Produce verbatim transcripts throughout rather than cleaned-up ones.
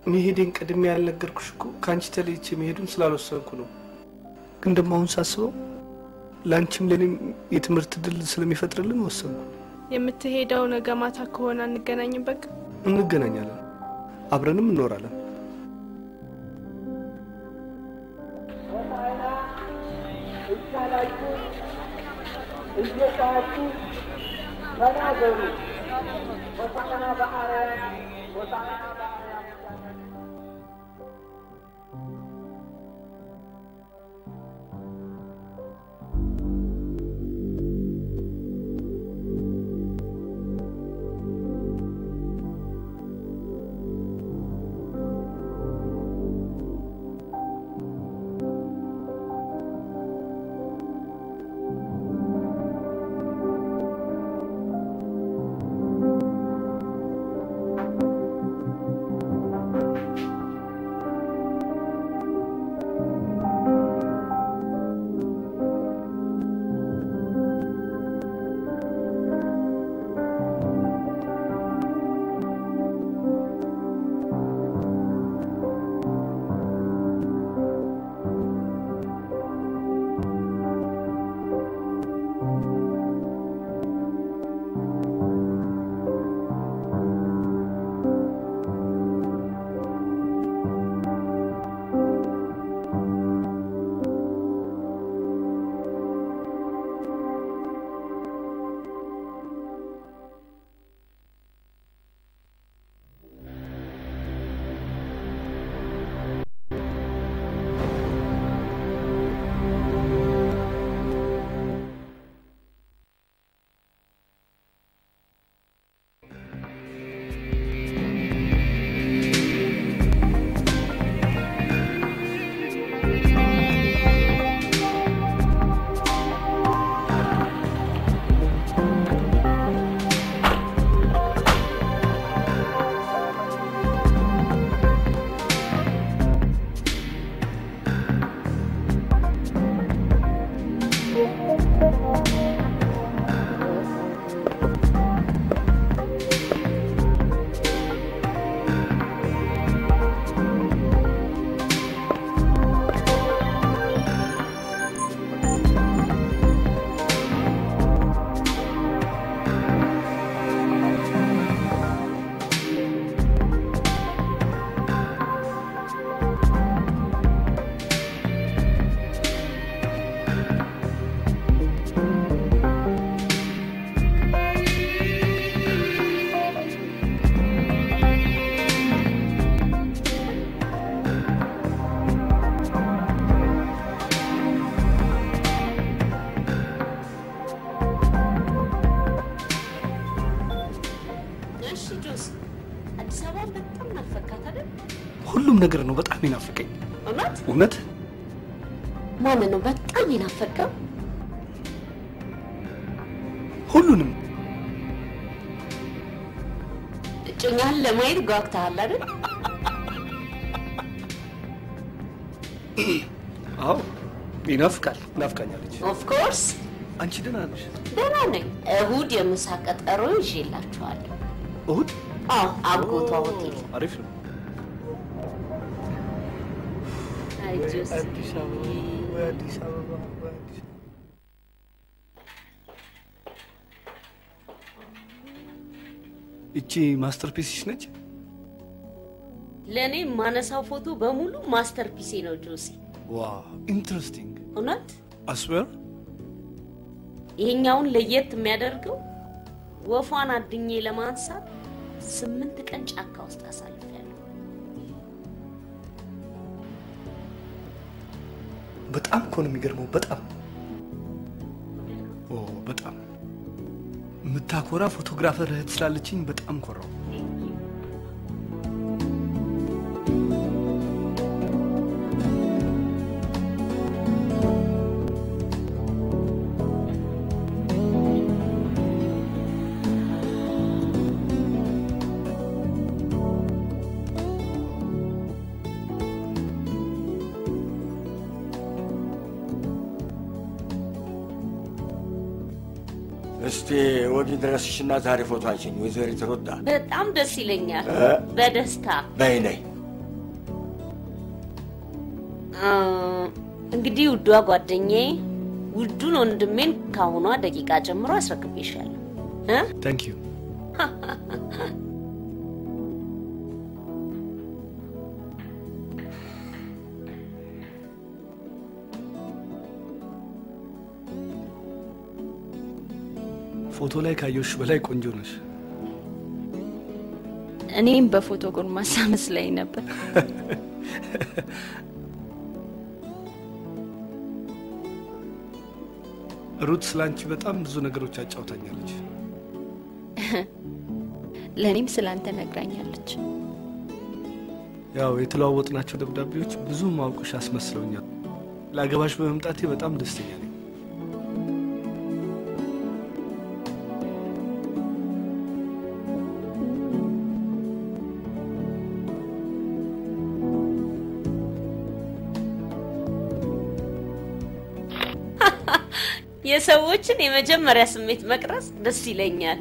መሄዴን ቀድሜ ያልነገርኩሽ እኮ ካንቺ ተለይቼ መሄዱን ስላልወሰንኩ ነው። ግን ደግሞ አሁን ሳስበው ላንቺም ለኔም የትምህርት ድል ስለሚፈጥርልን ወሰንኩ። የምትሄደው ነገ ማታ ከሆነ እንገናኝም። በቃ እንገናኛለን፣ አብረንም እንኖራለን። እየታችሁ ተናገሩ ወሳና በአርያም ወሳና በአርያም ሁሉም ነገር ነው በጣም ይናፍቀኝ። እውነት እውነት ማን ነው በጣም ይናፍቀው? ሁሉንም እጮኛን ለማየት ጓግተሃል አይደል? አዎ ይናፍቃል፣ ናፍቃኛለች። ኦፍ ኮርስ። አንቺ ደህና ነሽ? ደህና ነኝ። እሁድ የምሳ ቀጠሮ ይዤላችኋለሁ። እሁድ? አዎ አብጎቷ ሆቴል። አሪፍ ነው። አዲስ አዲስ አበባ አዲስ አበባ አዲስ እቺ ማስተርፒስሽ ነች? ለኔ ማነሳው ፎቶ በሙሉ ማስተርፒስ ነው ጆሲ። ዋው ኢንትረስቲንግ። እውነት? አስዌር ይሄኛውን ለየት የሚያደርገው ወፏን አድኜ ለማንሳት ስምንት ቀን ጫካ ውስጥ አሳልፌያለሁ። በጣም እኮ ነው የሚገርመው። በጣም ኦ በጣም የምታኮራ ፎቶግራፈር እህት ስላለችኝ በጣም ኮራው። እስቲ ወዲህ ድረስሽና ዛሬ ፎቶ አንቺኝ ወይዘሪት ሮዳ። በጣም ደስ ይለኛል። በደስታ በይ ነይ እንግዲህ ውዷ ጓደኛዬ ውዱን ወንድሜን ካሁኗ ደቂቃ ጀምሮ አስረክብሻለሁ እ Thank you ፎቶ ላይ ካየሽ በላይ ቆንጆ ነሽ እኔም በፎቶ ጎርማሳ መስለኝ ነበር ሩት ስላንቺ በጣም ብዙ ነገሮች አጫውታኛለች ለኔም ስላንተ ነግራኛለች ያው የተለዋወጥናቸው ደብዳቤዎች ብዙ ማውቅሽ አስመስለውኛል ላገባሽ በመምጣቴ በጣም ደስተኛ ነኝ የሰዎችን የመጀመሪያ ስሜት መቅረጽ ደስ ይለኛል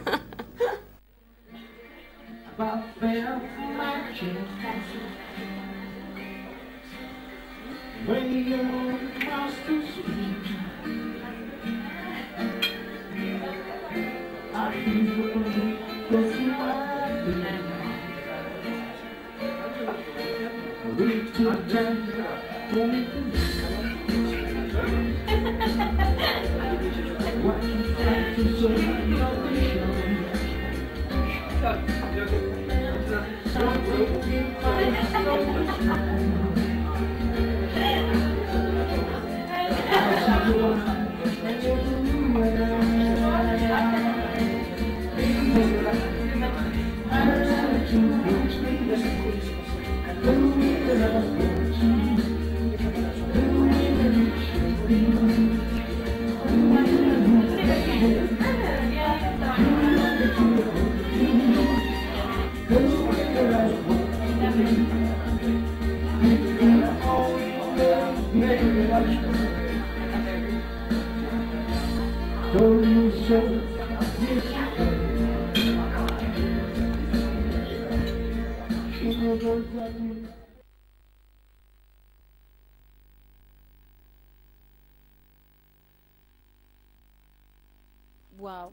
Wow.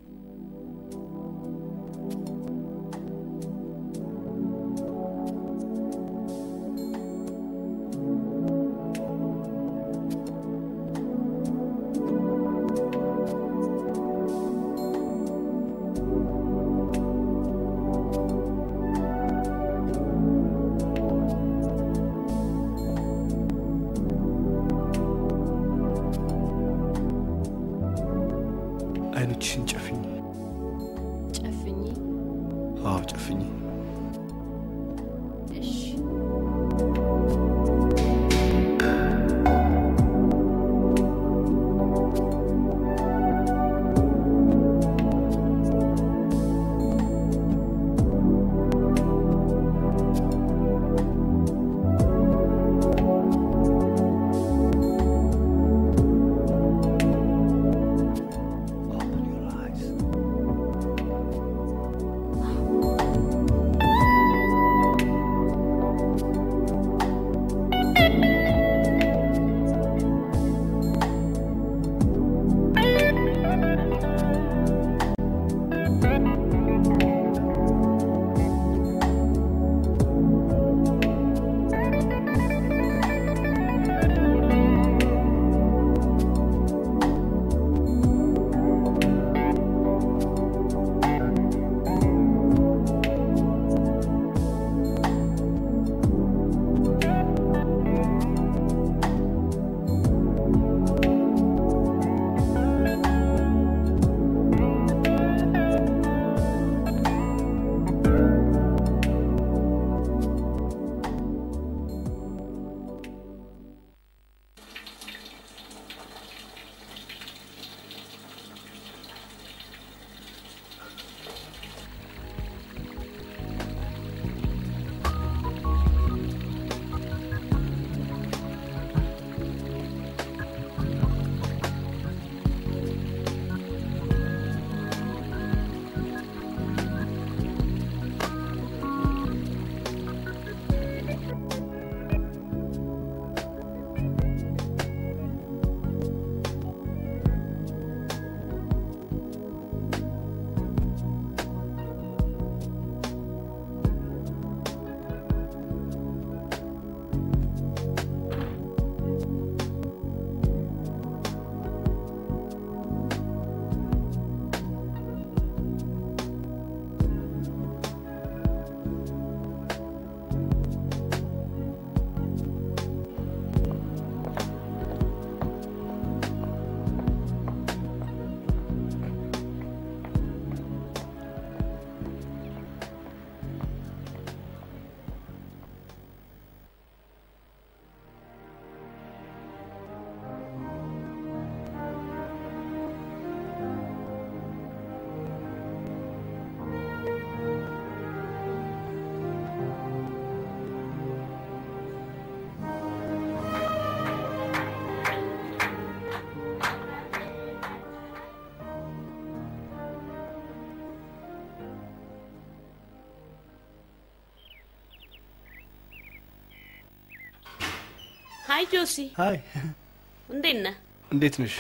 አይኖችሽን ጨፍኝ ጨፍኝ አዎ ጨፍኝ እሺ ሃይ ጆሲ ሃይ እንዴት ነህ እንዴት ነሽ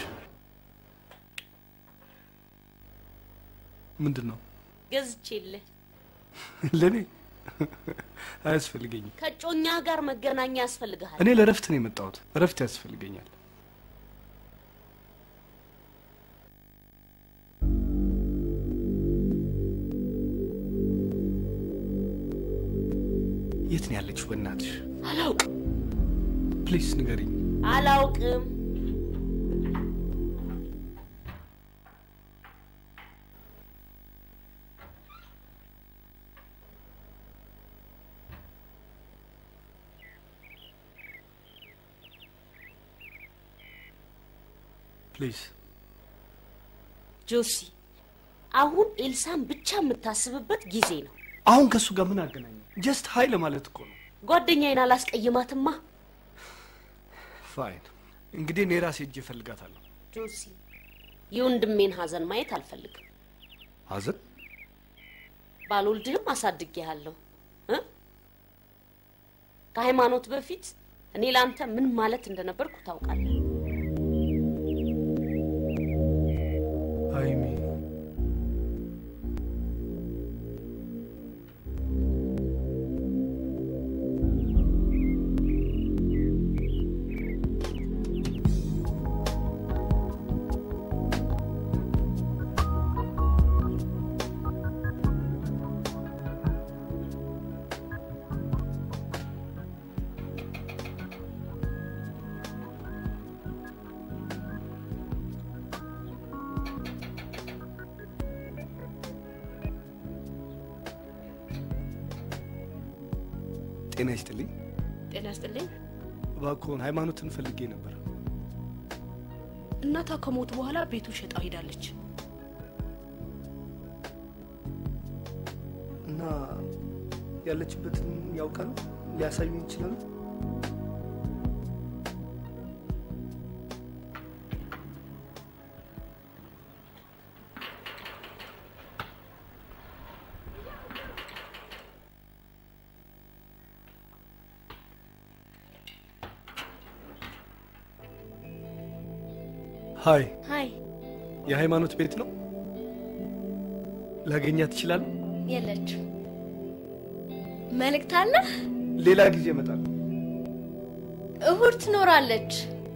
ምንድነው ገዝቼልህ ለኔ አያስፈልገኝም ከጮኛ ጋር መገናኛ ያስፈልጋል እኔ ለረፍት ነው የመጣሁት ረፍት ያስፈልገኛል የት ነው ያለችው በእናትሽ አላውቅም ፕሊስ ንገሪኝ አላውቅም ፕሊስ ጆሲ አሁን ኤልሳን ብቻ የምታስብበት ጊዜ ነው አሁን ከሱ ጋር ምን አገናኘው ጀስት ሃይ ለማለት እኮ ነው ጓደኛዬን አላስቀይማትማ ፋይን እንግዲህ እኔ ራሴ እጄ ፈልጋታለሁ ጆሲ የወንድሜን ሀዘን ማየት አልፈልግም ሀዘን ባልወልድህም አሳድጌሃለሁ እ ከሃይማኖት በፊት እኔ ላንተ ምን ማለት እንደነበርኩ ታውቃለህ ሃይሚ ጤና ይስጥልኝ ጤና ይስጥልኝ ባኮን ሃይማኖትን ፈልጌ ነበር እናቷ ከሞቱ በኋላ ቤቱን ሸጣው ሄዳለች እና ያለችበትን ያውቃሉ ሊያሳዩኝ ይችላሉ ሃይ ሃይ የሃይማኖት ቤት ነው ላገኛት ይችላል የለች መልእክት አለ ሌላ ጊዜ መጣል እሁድ ትኖራለች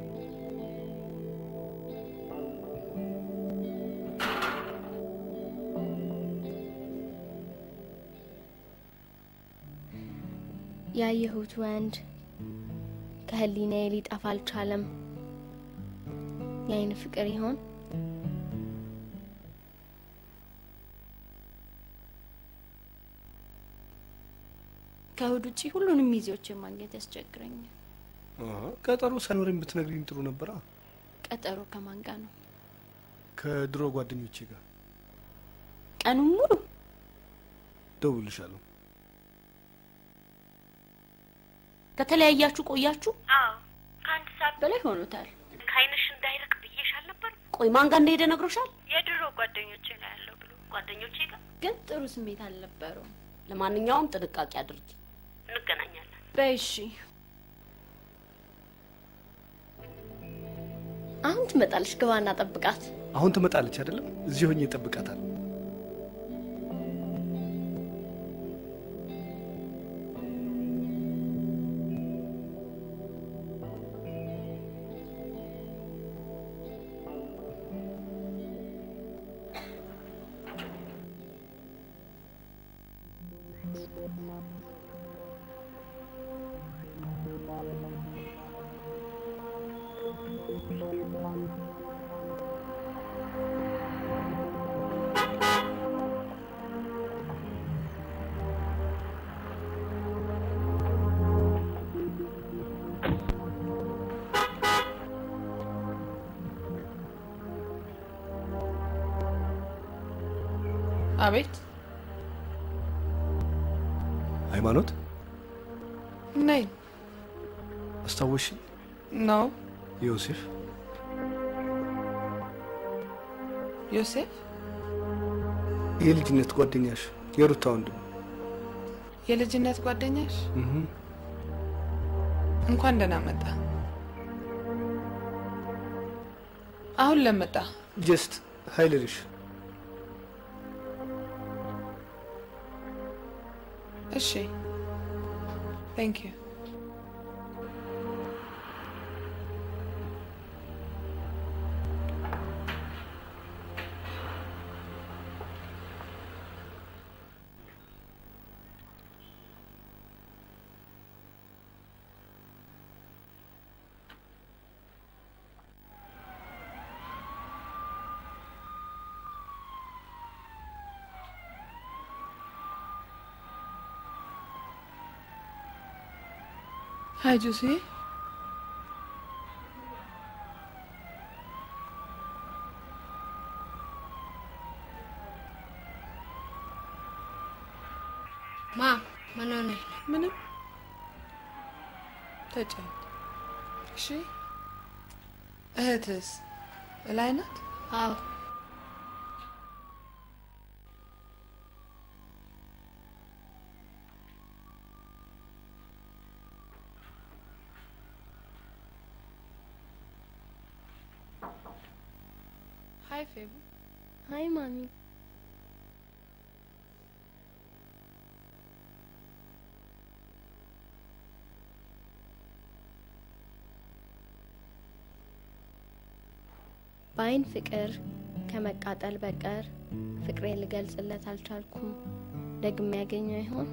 ያየሁት ወንድ ከህሊናዬ ሊጠፋ አልቻለም የአይን ፍቅር ይሆን ከእሁድ ውጪ ሁሉንም ሚዜዎችን ማግኘት ያስቸግረኛል አሃ ቀጠሮ ሳይኖርም ብትነግሪኝ ጥሩ ነበር ቀጠሮ ከማን ጋር ነው ከድሮ ጓደኞቼ ጋር ቀኑን ሙሉ ደውልሻለሁ ከተለያያችሁ ቆያችሁ አዎ ከአንድ ሰዓት በላይ ሆኖታል ከአይንሽ እንዳይርቅ ብዬሻል ነበር ቆይ ማን ጋር እንደሄደ ነግሮሻል የድሮ ጓደኞቼ ላይ ያለው ብሎ ጓደኞቼ ጋር ግን ጥሩ ስሜት አልነበረውም ለማንኛውም ጥንቃቄ አድርጊ እንገናኛለን በእሺ አሁን ትመጣለች ገባና ጠብቃት አሁን ትመጣለች አይደለም እዚህ ሆኜ እጠብቃታለሁ አቤት ሃይማኖት ነይ አስታወሽ ነው ዮሴፍ ዮሴፍ የልጅነት ጓደኛሽ የሩታ ወንድም የልጅነት ጓደኛሽ እህ እንኳን ደህና መጣ አሁን ለመጣ ጀስት ኃይልልሽ እሺ thank you Hi, Josie. Ma, manone. ምንም ተጫወት። እሺ እህትስ ላይ ናት? አዎ Hi, Fib. Hi, Mommy. ባይን ፍቅር ከመቃጠል በቀር ፍቅሬን ልገልጽለት አልቻልኩም። ደግሜ ያገኘው ይሆን?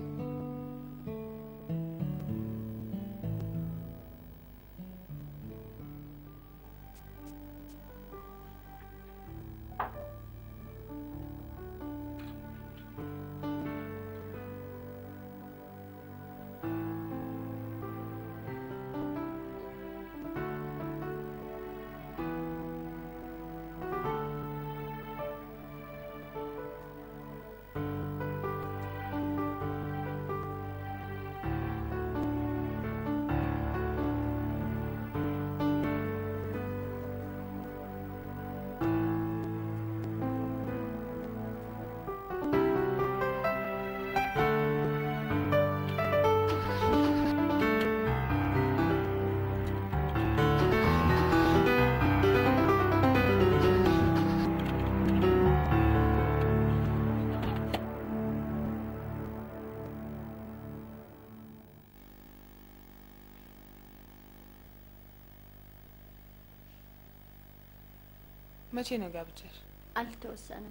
መቼ ነው ጋብቻሽ? አልተወሰነም።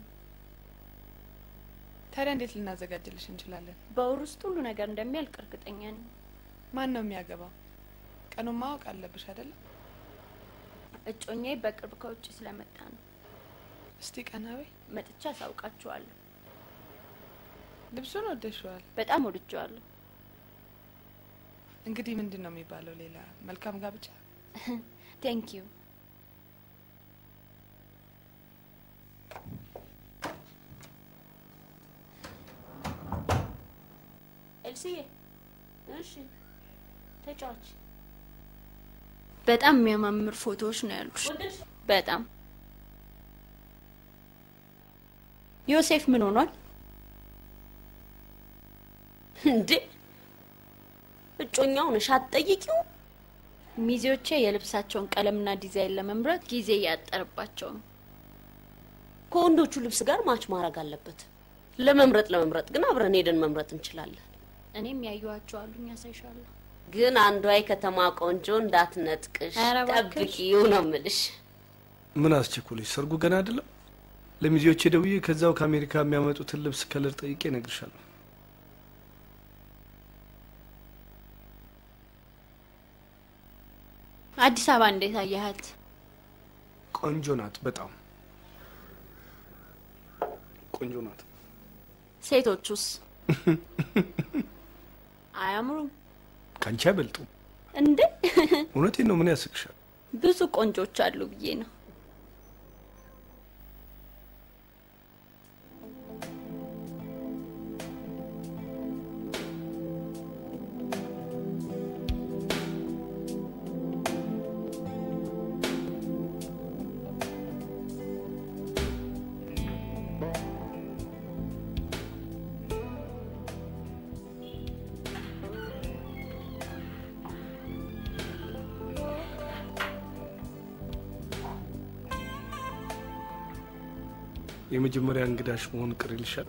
ታዲያ እንዴት ልናዘጋጅልሽ እንችላለን? በወር ውስጥ ሁሉ ነገር እንደሚያልቅ እርግጠኛ ነኝ። ማን ነው የሚያገባው? ቀኑን ማወቅ አለብሽ አይደል? እጮኛዬ በቅርብ ከውጭ ስለመጣ ነው። እስቲ ቀናቤ መጥቻ አሳውቃችኋለሁ። ልብሱን ወደሽዋል? በጣም ወድጄዋለሁ። እንግዲህ ምንድነው የሚባለው ሌላ? መልካም ጋብቻ። Thank you. ኤልሲዬ እሺ ተጫዋች በጣም የሚያማምር ፎቶዎች ነው ያሉሽ። በጣም ዮሴፍ ምን ሆኗል እንዴ? እጮኛው ነሽ አትጠይቂው? ሚዜዎቼ የልብሳቸውን ቀለምና ዲዛይን ለመምረጥ ጊዜ ያጠርባቸው ነው። ከወንዶቹ ልብስ ጋር ማች ማድረግ አለበት። ለመምረጥ ለመምረጥ ግን አብረን ሄደን መምረጥ እንችላለን። እኔም ያዩዋቸው አሉኝ ያሳይሻለሁ። ግን አንዷ የከተማ ቆንጆ እንዳትነጥቅሽ ጠብቂው ነው የምልሽ። ምን አስቸኩልሽ? ሰርጉ ገና አይደለም። ለሚዜዎቼ ደውዬ ከዛው ከአሜሪካ የሚያመጡትን ልብስ ከለር ጠይቄ እነግርሻለሁ። አዲስ አበባ እንዴት አያት? ቆንጆ ናት፣ በጣም ቆንጆ ናት። ሴቶቹስ አያምሩም? ካንቺ አይበልጡም እንዴ? እውነቴን ነው። ምን ያስቅሻል? ብዙ ቆንጆች አሉ ብዬ ነው። የመጀመሪያ እንግዳሽ መሆን ቅር ይልሻል?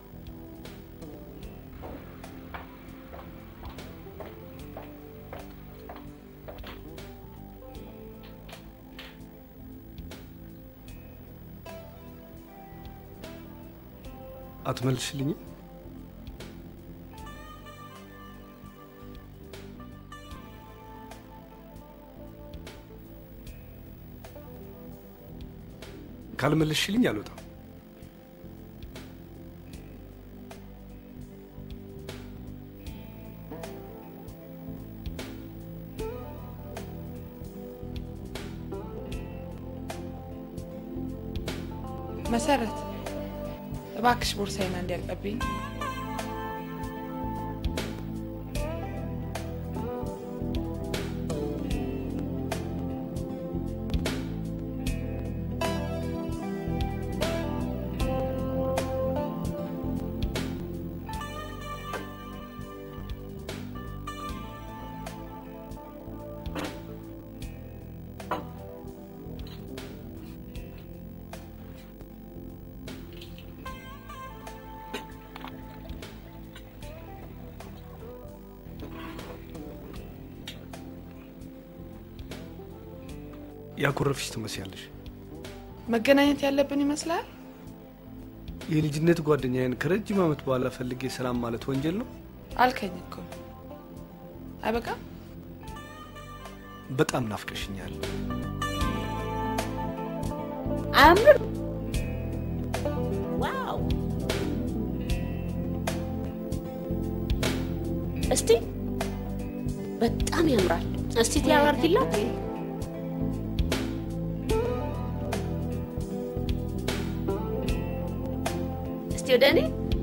አትመልሽልኝ? ካልመለስሽልኝ አልወጣም። መሰረት እባክሽ ቦርሳዬን አንዴ አቀብኝ። ያኮረፍሽ ትመስያለሽ። መገናኘት ያለብን ይመስላል። የልጅነት ጓደኛዬን ከረጅም ዓመት በኋላ ፈልጌ ሰላም ማለት ወንጀል ነው አልከኝ እኮ። አይበቃ? በጣም ናፍቀሽኛል። አምር ዋው! እስቲ በጣም ያምራል። እስቲ ያወርድላት። ወደኔ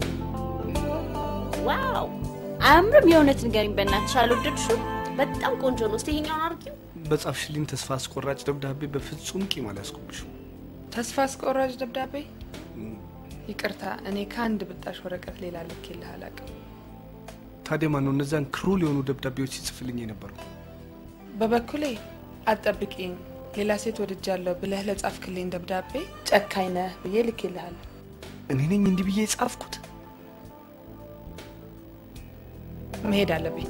ዋው! አምርም የሆነት ንገሪኝ በእናትሽ። አልወደድሽው? በጣም ቆንጆ ነው። እስቲ ይሄኛውን አርጊው። በጻፍሽልኝ ተስፋ አስቆራጭ ደብዳቤ በፍጹም ቂም አላስቆብሽም። ተስፋ አስቆራጭ ደብዳቤ? ይቅርታ፣ እኔ ከአንድ ብጣሽ ወረቀት ሌላ ልኬልህ አላውቅም። ታዲያ ማን ነው እነዛን ክሩል የሆኑ ደብዳቤዎች ሲጽፍልኝ የነበረው? በበኩሌ አትጠብቂኝ፣ ሌላ ሴት ወድጃለሁ ብለህ ለጻፍክልኝ ደብዳቤ ጨካኝ ነህ ብዬ ልኬልሃለሁ። እኔ ነኝ እንዲህ ብዬ ጻፍኩት? መሄድ አለብኝ።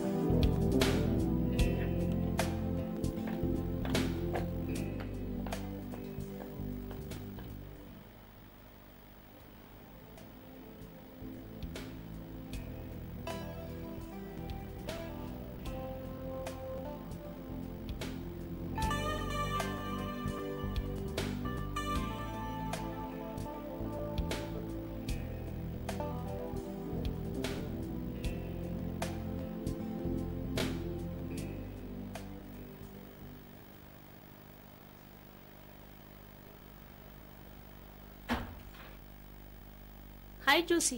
Hi, Josie.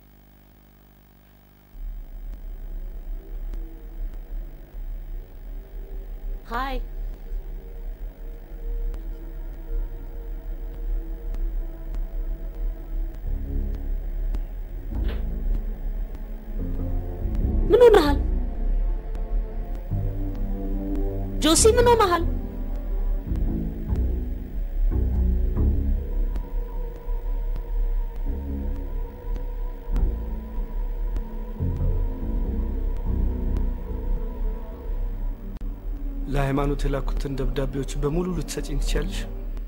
Hi. ምን ሆነሃል? ጆሲ ምን ሆነሃል? ለሃይማኖት የላኩትን ደብዳቤዎች በሙሉ ልትሰጪኝ ትችያለሽ?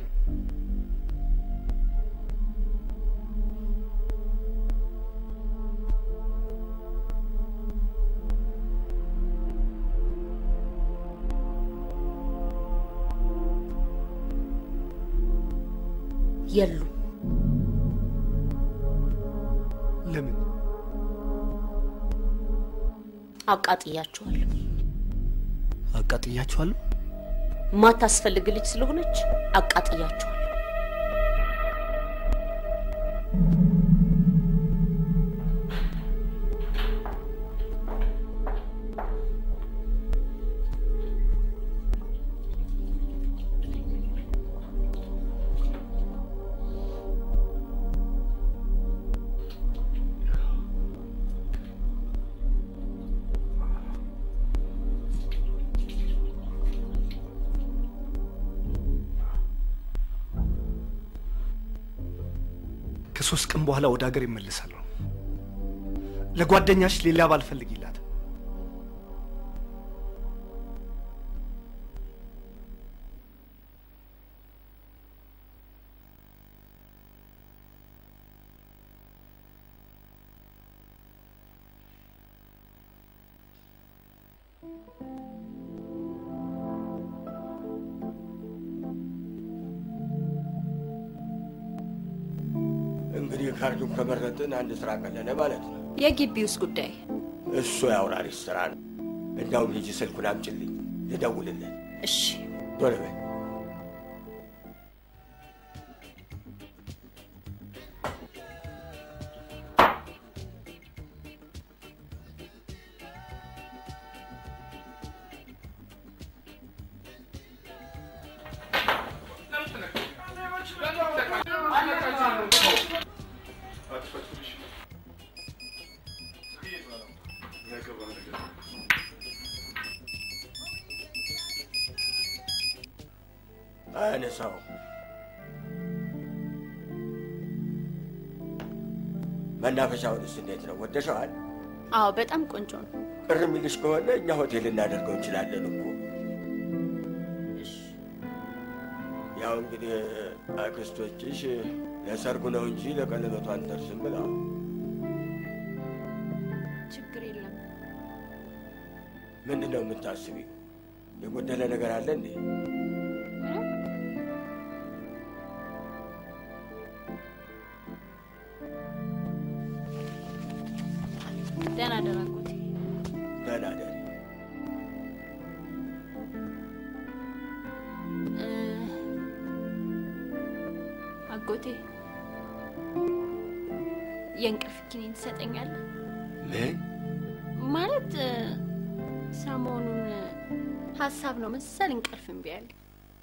የሉ። ለምን? አቃጥያቸዋለሁ። አቃጥያቸዋለሁ? ማታስፈልግ ልጅ ስለሆነች አቃጥያቸዋለሁ። ከሶስት ቀን በኋላ ወደ ሀገር ይመለሳል። ለጓደኛሽ ሌላ ባል ፈልጊላት። እንግዲህ ካርዱን ከመረጥን አንድ ስራ ቀለለ ማለት ነው። የግቢውስ ጉዳይ እሱ ያውራሪስ ስራ ነው። እንዳውም ልጅ ስልኩን አምጪልኝ ልደውልልህ። እሺ ቶሎ በል። አነሳው መናፈሻውንስ እንዴት ነው? ወደሸዋል? አዎ በጣም ቆንጆ ነው። ቅር የሚልሽ ከሆነ እኛ ሆቴል እናደርገው እንችላለን እኮ። እሺ ያው እንግዲህ አክስቶችሽ ለሰርጉ ነው እንጂ ለቀለበቱ አንደርስም ብለው። ችግር የለም። ምንድን ነው የምታስቢው? የጎደለ ነገር አለ እንዴ? ደህና ደር አጎቴ። ደህና ደር። አጎቴ የእንቅልፍ ኪኒን ትሰጠኛለህ? ምን ማለት ሰሞኑን ሀሳብ ነው መሰል እንቅልፍ እምቢ አለኝ።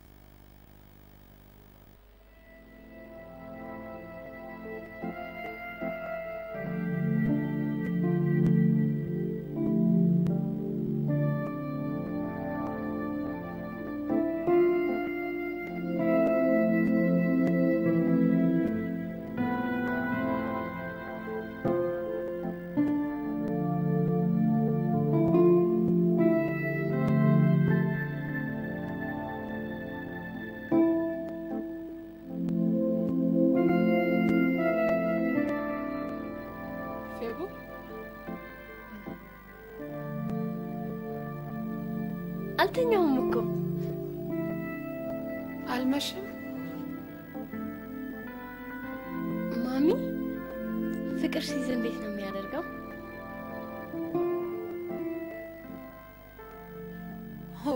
አልተኛውም እኮ። አልመሽም? ማሚ ፍቅር ሲይዝ እንዴት ነው የሚያደርገው? ሆ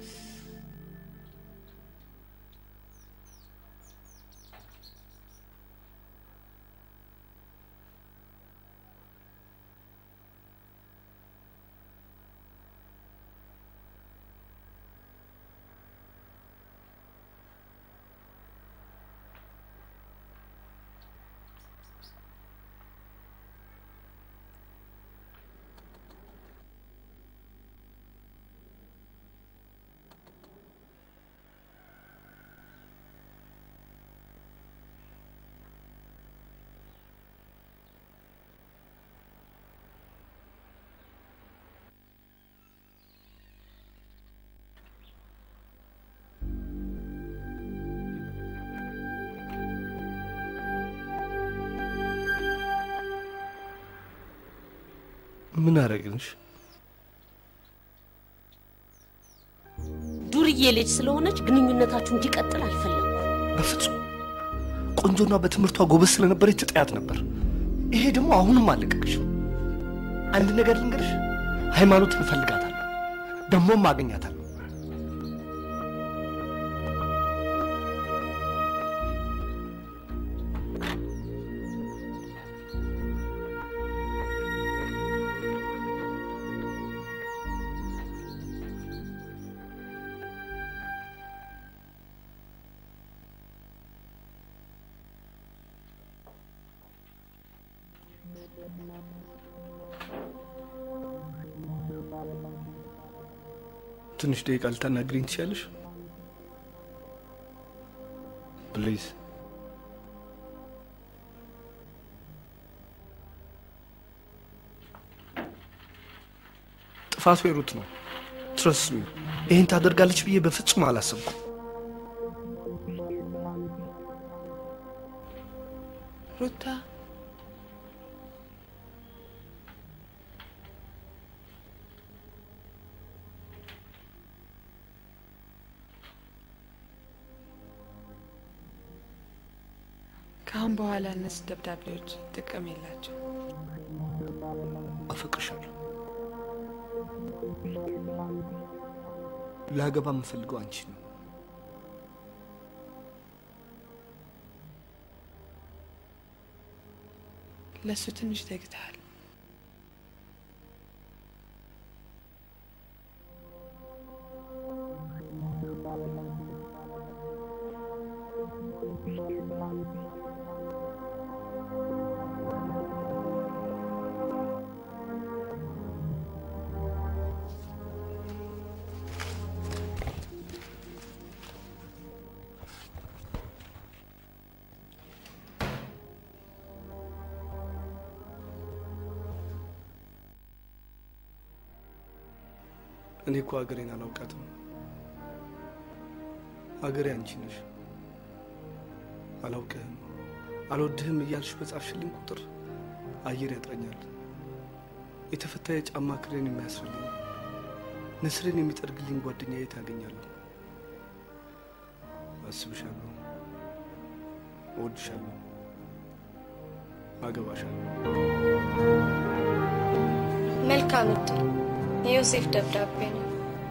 ምን አረግንሽ? ዱርዬ ልጅ ስለሆነች ግንኙነታችሁ እንዲቀጥል አልፈለኩም። በፍጹም ቆንጆና በትምህርቷ ጎበዝ ስለነበረች ትጠያት ነበር። ይሄ ደግሞ አሁንም አለቀቅሽም። አንድ ነገር ልንገርሽ፣ ሃይማኖትን እፈልጋታለሁ፣ ደግሞም አገኛታለሁ። ትንሽ ደቂቃ ልታናግሪኝ ትችያለሽ? ፕሊዝ ጥፋቱ የሩት ነው። ትረስ ሚ ይሄን ታደርጋለች ብዬ በፍጹም አላሰብኩም። ሩታ ካሁን በኋላ እነዚህ ደብዳቤዎች ጥቅም የላቸው። አፈቅርሻለሁ። ላገባ የምፈልገው አንቺ ነው። ለሱ ትንሽ ተግተሃል። እኔ እኮ ሀገሬን አላውቃትም። ሀገሬ አንቺ ነሽ። አላውቅህም አልወድህም እያልሽ በጻፍሽልኝ ቁጥር አየር ያጥረኛል። የተፈታ የጫማ ክሬን የሚያስፈልኝ ንስርን የሚጠርግልኝ ጓደኛዬ ታገኛለሁ። አስብሻለሁ፣ እወድሻለሁ፣ አገባሻለሁ። መልካም እድል። የዮሴፍ ደብዳቤ ነው።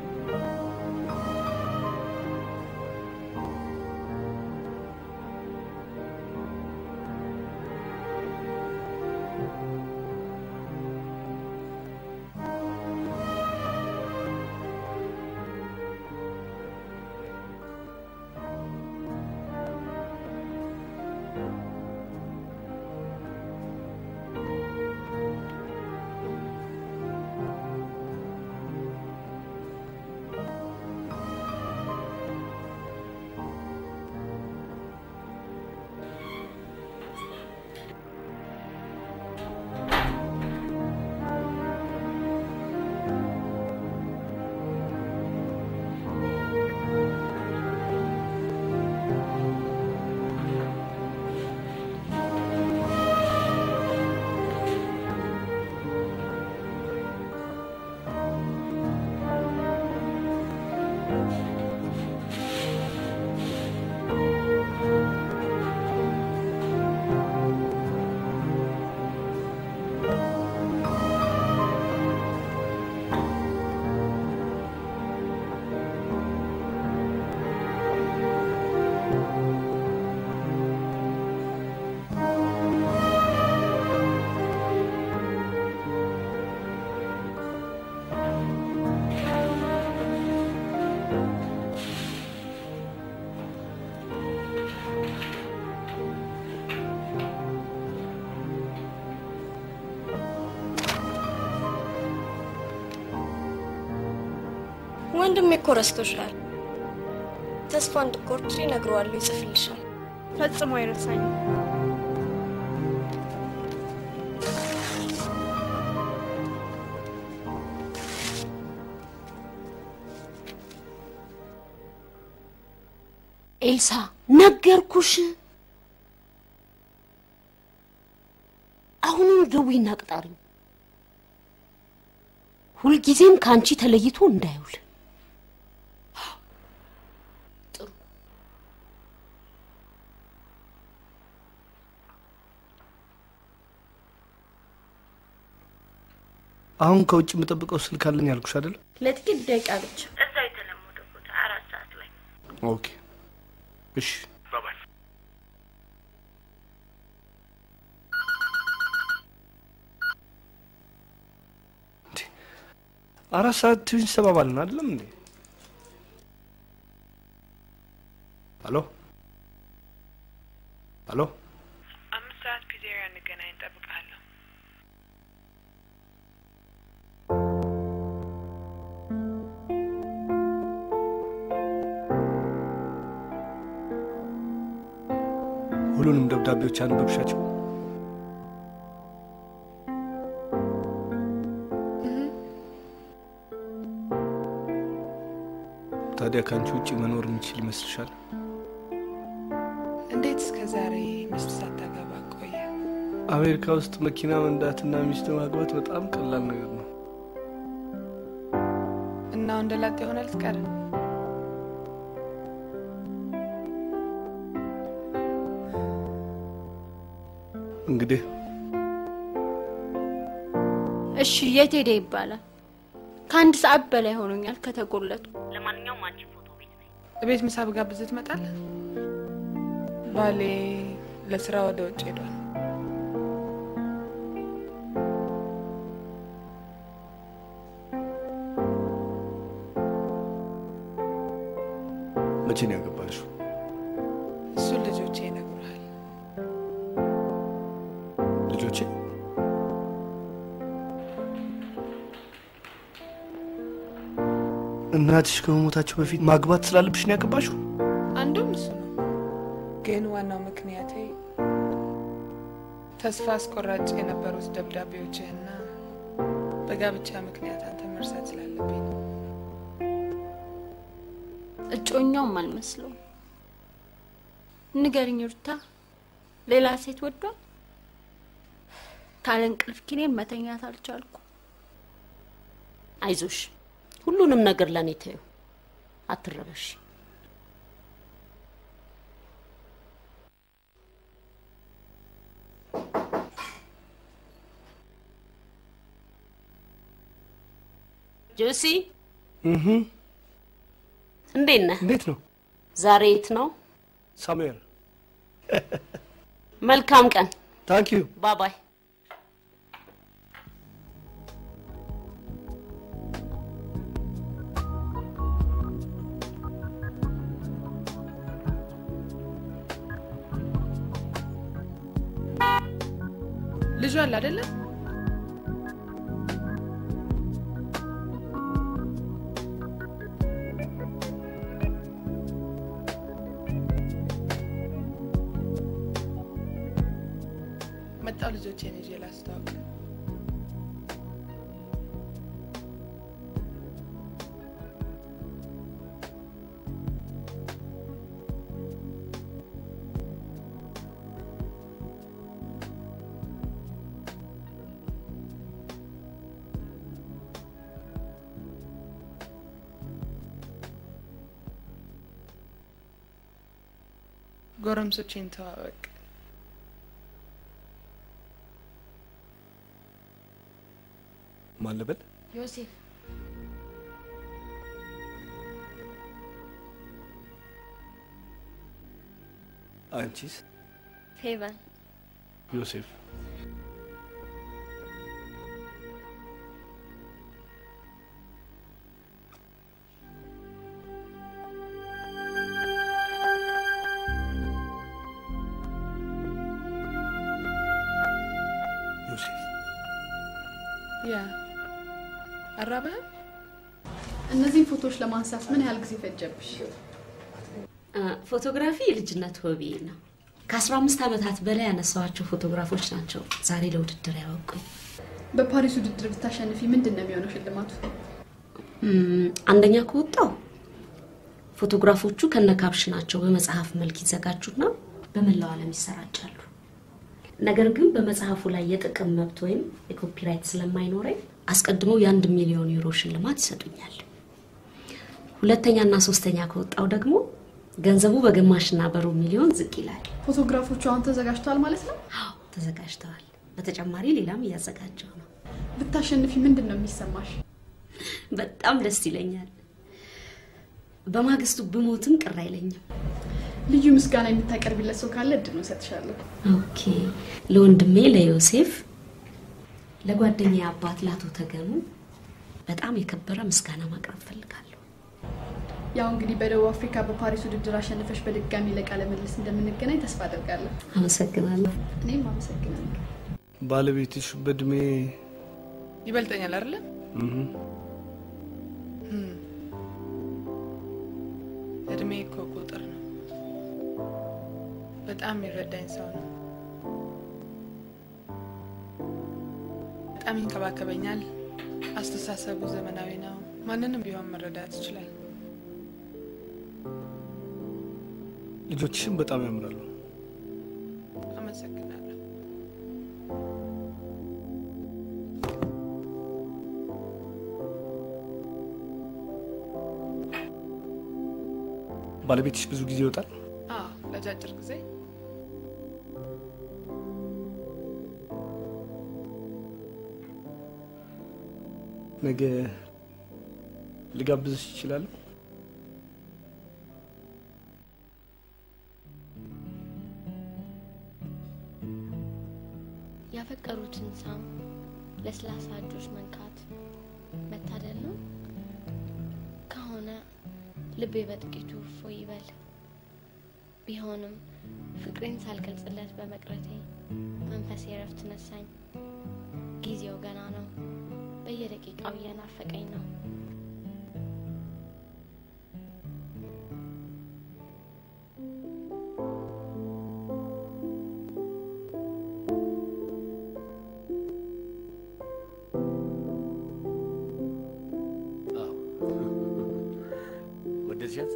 ወንድሜ እኮ ረስቶሻል። ተስፋ እንድትቆርጪ ነግሯል፣ ይጽፍልሻል። ፈጽሞ አይረሳኝም። ኤልሳ ነገርኩሽ። አሁንም ደውይና ቅጣሪው። ሁልጊዜም ካንቺ ተለይቶ እንዳይውል። ጥሩ። አሁን ከውጭ የምጠብቀው ስልክ አለኝ ያልኩሽ አይደል? ለጥቂት ደቂቃ ብቻ። እዛው የተለመደው ቦታ አራት ሰዓት ላይ። ኦኬ እሺ። ባባይ አራት ሰዓት ትንሽ ሰባባልን አይደለም እንዴ? አሎ አሎ አምስት ሰዓት ፒዜሪያ እንገናኝ፣ እንጠብቅሃለሁ። ሁሉንም ደብዳቤዎች አንብበሻቸው? ታዲያ ካንቺ ውጪ መኖር እንችል ይመስልሻል? እንዴት እስከ ዛሬ ሚስት ሳታገባ ቆየ? አሜሪካ ውስጥ መኪና መንዳትና ሚስት ማግባት በጣም ቀላል ነገር ነው። እና እንደላጥ ይሆናል ትቀር? እንግዲህ እሺ የት ሄደ ይባላል? ከአንድ ሰዓት በላይ ሆኖኛል ከተጎለቱ። ለማንኛውም አንቺ ፎቶ ቤት ነኝ። ቤት ምሳ ብጋብዝ ትመጣለህ? ባሌ ለስራ ወደ ውጭ ሄዷል። መቼ ነው ያገባሽው? እሱ ልጆቼ ይነግሩሃል። ልጆቼ? እናትሽ ከመሞታቸው በፊት ማግባት ስላለብሽ ነው ያገባሽው? አንዱም እሱ ነው። ግን ዋናው ምክንያቴ ተስፋ አስቆራጭ የነበሩት ደብዳቤዎችህና በጋብቻ ምክንያት አንተ መርሳት ስላለብኝ ነው። እጮኛውም አልመስለው። ንገሪኝ ሩታ፣ ሌላ ሴት ወዷል? ካለ እንቅልፍ ኪኔን መተኛት አልቻልኩ። አይዞሽ፣ ሁሉንም ነገር ለኔ ተይው፣ አትረበሽ። ጆሲ እህ እንዴት ነህ? እንዴት ነው? ዛሬ የት ነው? ሳሙኤል። መልካም ቀን። ታንክ ዩ። ባይ ባይ። ልጅ አለ አይደለ? መጣው ልጆቼን ይዤ ላስተዋውቅ። ጎረምሶቼን ተዋወቅ። ማለበል ዮሴፍ። አንቺስ? ፌቨን። ዮሴፍ። ያ አራበህ? እነዚህ ፎቶዎች ለማንሳት ምን ያህል ጊዜ ፈጀብሽ? ፎቶግራፊ የልጅነት ሆቢ ነው። ከ15 አመታት በላይ ያነሳዋቸው ፎቶግራፎች ናቸው ዛሬ ለውድድር ያበቁኝ። በፓሪስ ውድድር ብታሸንፊ ምንድነው የሚሆነው ሽልማቱ? አንደኛ ከወጣው ፎቶግራፎቹ ከነካፕሽናቸው በመጽሐፍ መልክ ይዘጋጁና በመላው ዓለም ይሰራጫሉ። ነገር ግን በመጽሐፉ ላይ የጥቅም መብት ወይም የኮፒራይት ስለማይኖረኝ አስቀድመው የአንድ ሚሊዮን ዩሮ ሽልማት ይሰጡኛል። ሁለተኛና ሶስተኛ ከወጣው ደግሞ ገንዘቡ በግማሽና በሩብ ሚሊዮን ዝቅ ይላል። ፎቶግራፎቹ አሁን ተዘጋጅተዋል ማለት ነው? አዎ ተዘጋጅተዋል። በተጨማሪ ሌላም እያዘጋጀው ነው። ብታሸንፊ ምንድነው የሚሰማሽ? በጣም ደስ ይለኛል። በማግስቱ ብሞትም ቅር አይለኝም። ልዩ ምስጋና የምታቀርብለት ሰው ካለ እድሉን ሰጥሻለሁ። ኦኬ። ለወንድሜ ለዮሴፍ፣ ለጓደኛዬ አባት ላቶ ተገኑ በጣም የከበረ ምስጋና ማቅረብ ፈልጋለሁ። ያው እንግዲህ በደቡብ አፍሪካ በፓሪስ ውድድር አሸንፈሽ በድጋሚ ለቃለ ምልልስ እንደምንገናኝ ተስፋ አደርጋለሁ። አመሰግናለሁ። እኔም አመሰግናለሁ። ባለቤትሽ በእድሜ ይበልጠኛል አይደል? እህ እድሜ እኮ ቁጥር ነው። በጣም ይረዳኝ ሰው ነው። በጣም ይንከባከበኛል። አስተሳሰቡ ዘመናዊ ነው። ማንንም ቢሆን መረዳት ይችላል። ልጆችሽም በጣም ያምራሉ። አመሰግናለሁ። ባለቤትሽ ብዙ ጊዜ ይወጣል? አዎ፣ ለአጭር ጊዜ። ነገ ልጋብዝሽ ይችላል? ያፈቀሩትን ሳም ለስላሳ እጆች መንካት መታደል ነው ከሆነ ልቤ በጥቂቱ እፎይ ይበል። ቢሆንም ፍቅሬን ሳልገልጽለት በመቅረቴ መንፈሴ ረፍት ነሳኝ። ጊዜው ገና ነው፣ በየደቂቃው እየናፈቀኝ ነው። ወደዚያት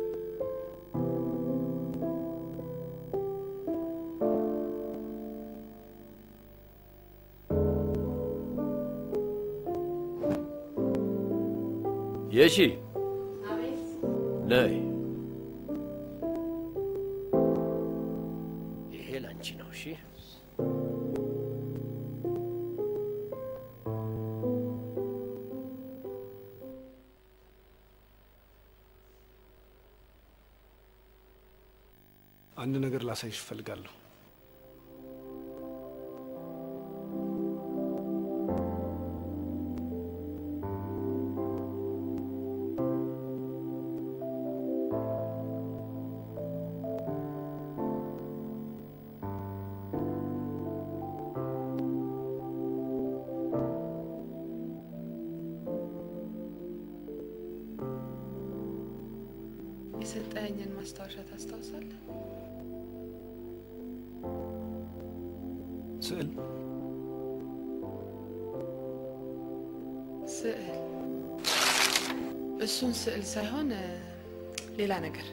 የሺ አቤት። ነይ። ይሄ ላንቺ ነው። እሺ አንድ ነገር ላሳይሽ እፈልጋለሁ። የሰጠኸኝን ማስታወሻ ታስታውሳለህ? ስዕል ስዕል እሱን ስዕል ሳይሆን ሌላ ነገር።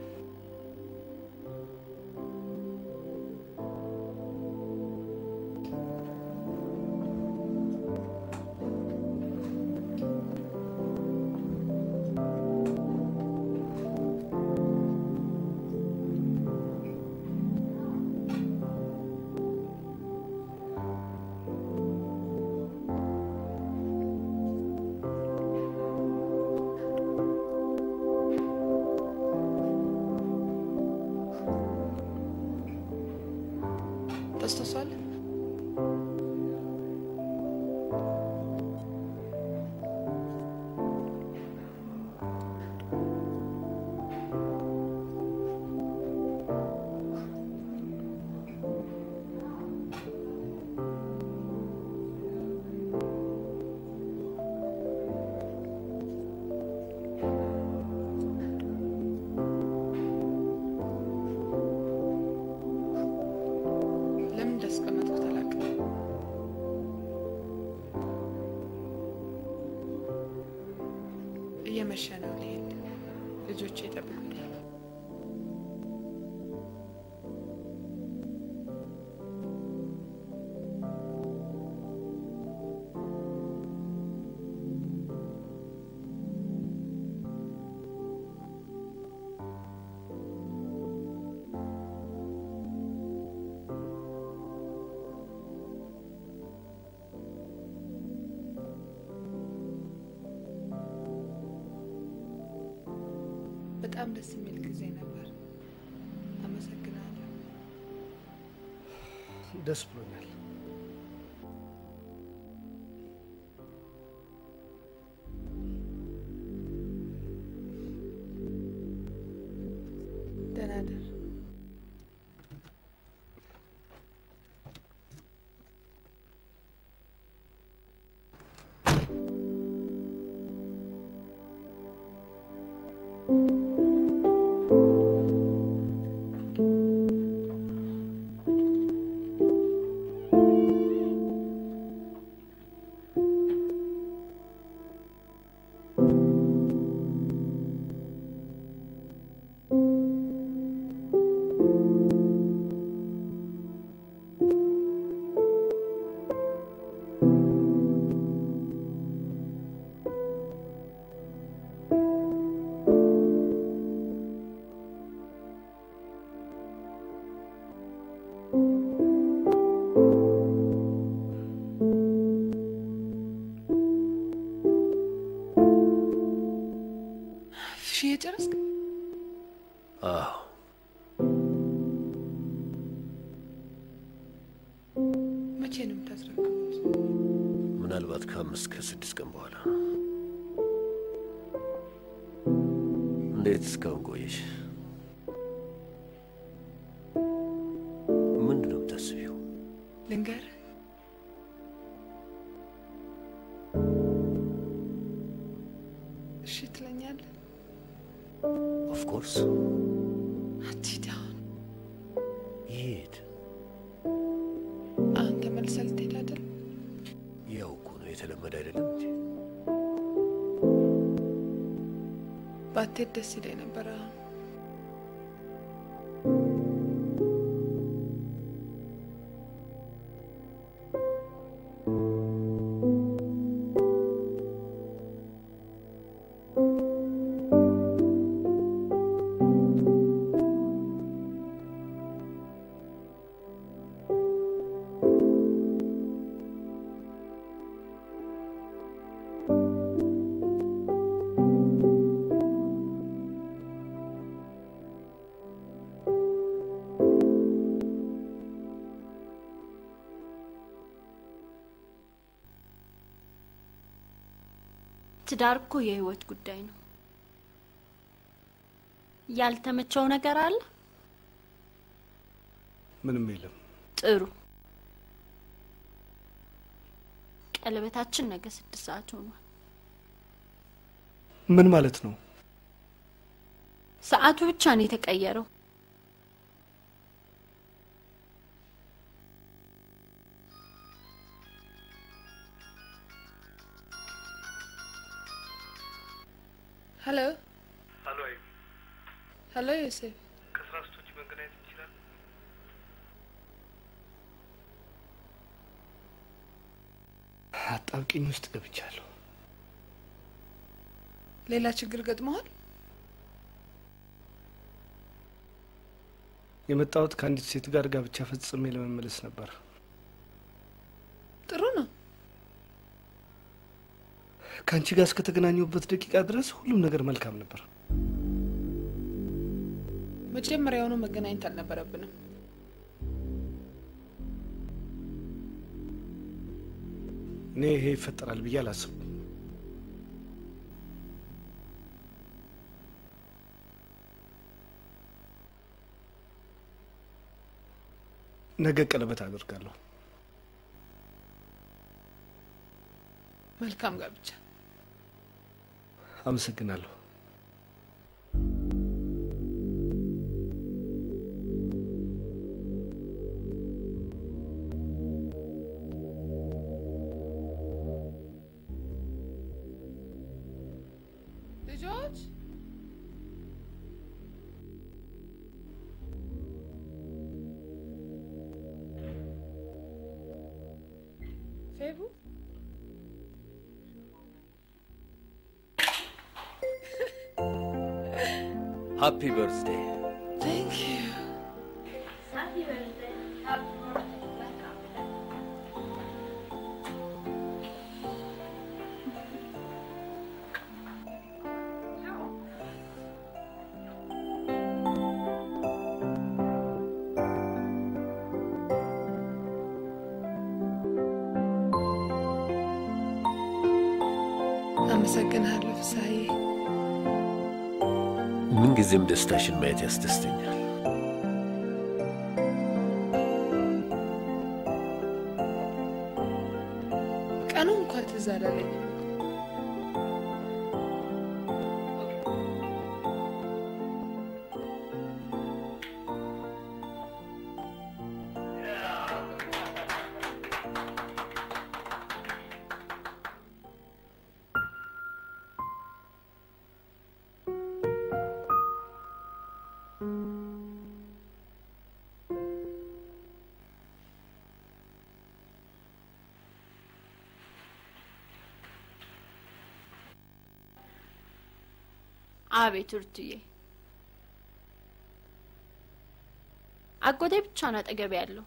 ታስታውሳለህ? ለምን እንዳስቀመጥኩት አላውቅም። እየመሸ ነው፣ ልሄድ። ልጆቼ ይጠብቁኛል። በጣም ደስ የሚል ጊዜ ነበር። አመሰግናለሁ። ደስ ብሎኛል። ደህና እደር። ክፍያ ጨረስክ? አዎ። መቼ ነው የምታስረክቡት? ምናልባት ከአምስት ከስድስት ቀን በኋላ። እንዴት እስካሁን ቆየሽ? ምንድን ነው የምታስቢው? ልንገርህ። እሺ ትለኛለህ? ኦፍ ኮርስ። አትሂድ አሁን። ይሄድ። አሁን ተመልሰህ ልትሄድ አይደል? ያው እኮ ነው፣ የተለመደ አይደለም እንጂ። ባትሄድ ደስ ይለኝ ነበር። አሁን ትዳር እኮ የህይወት ጉዳይ ነው። ያልተመቸው ነገር አለ? ምንም የለም። ጥሩ። ቀለበታችን ነገ ስድስት ሰዓት ሆኗል። ምን ማለት ነው? ሰዓቱ ብቻ ነው የተቀየረው። ሄሎ ሄሎ ሄሎ ዮሴፍ፣ ከስራ ስቶች መገናኘት እንችላለን? አጣብቂኝ ውስጥ ገብቻለሁ። ሌላ ችግር ገጥሞሃል? የመጣሁት ከአንዲት ሴት ጋር ጋብቻ ፈጽሜ ለመመለስ ነበር። ጥሩ ነው። ከአንቺ ጋር እስከተገናኘሁበት ደቂቃ ድረስ ሁሉም ነገር መልካም ነበር። መጀመሪያውኑ መገናኘት አልነበረብንም። እኔ ይሄ ይፈጠራል ብዬ አላስብም። ነገ ቀለበት አደርጋለሁ። መልካም ጋብቻ። አመሰግናለሁ። ልጆች ፌቡ Happy birthday. Thank you. Happy birthday. Happy birthday. አመሰግናለሁ ፍሳዬ። ምን ጊዜም ደስታሽን ማየት ያስደስተኛል። ቀኑ እንኳን ትዝ አላለኝም። አቤት ሩትዬ፣ አጎቴ ብቻ ነው አጠገቤ ያለው።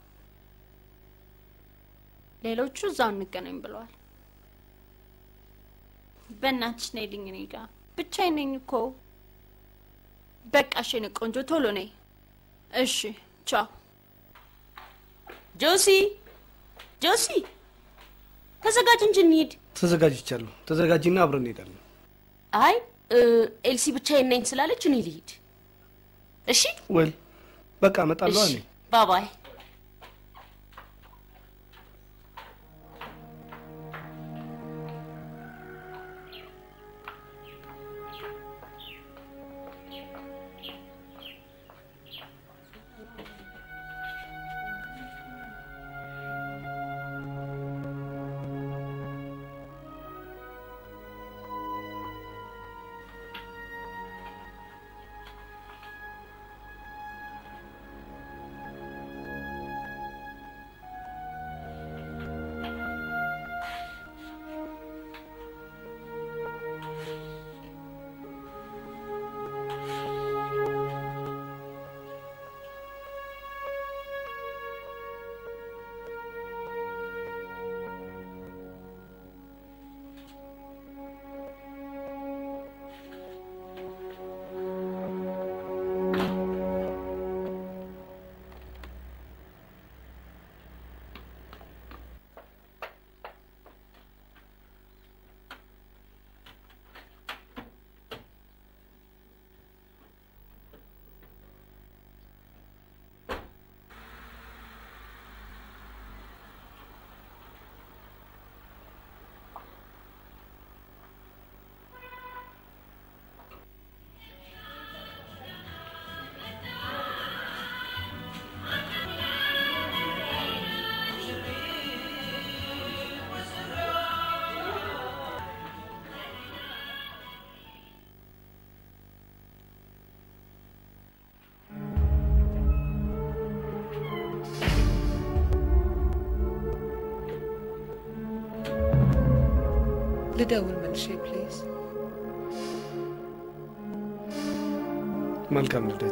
ሌሎቹ እዛው እንገናኝ ብለዋል። በእናትሽ ነይልኝ እኔ ጋር። ብቻዬን ነኝ እኮ። በቃ እሺ ነው ቆንጆ ቶሎ ነይ እሺ ቻው ጆሲ ጆሲ ተዘጋጅ እንጂ እንሂድ ተዘጋጅቻለሁ ተዘጋጂና አብረን እንሄዳለን አይ ኤልሲ ብቻዬን ነኝ ስላለች እኔ ልሂድ እሺ ወል በቃ መጣለሁ እኔ ባይ ባይ ልደውል መልሼ ፕሊዝ መልካም ልደት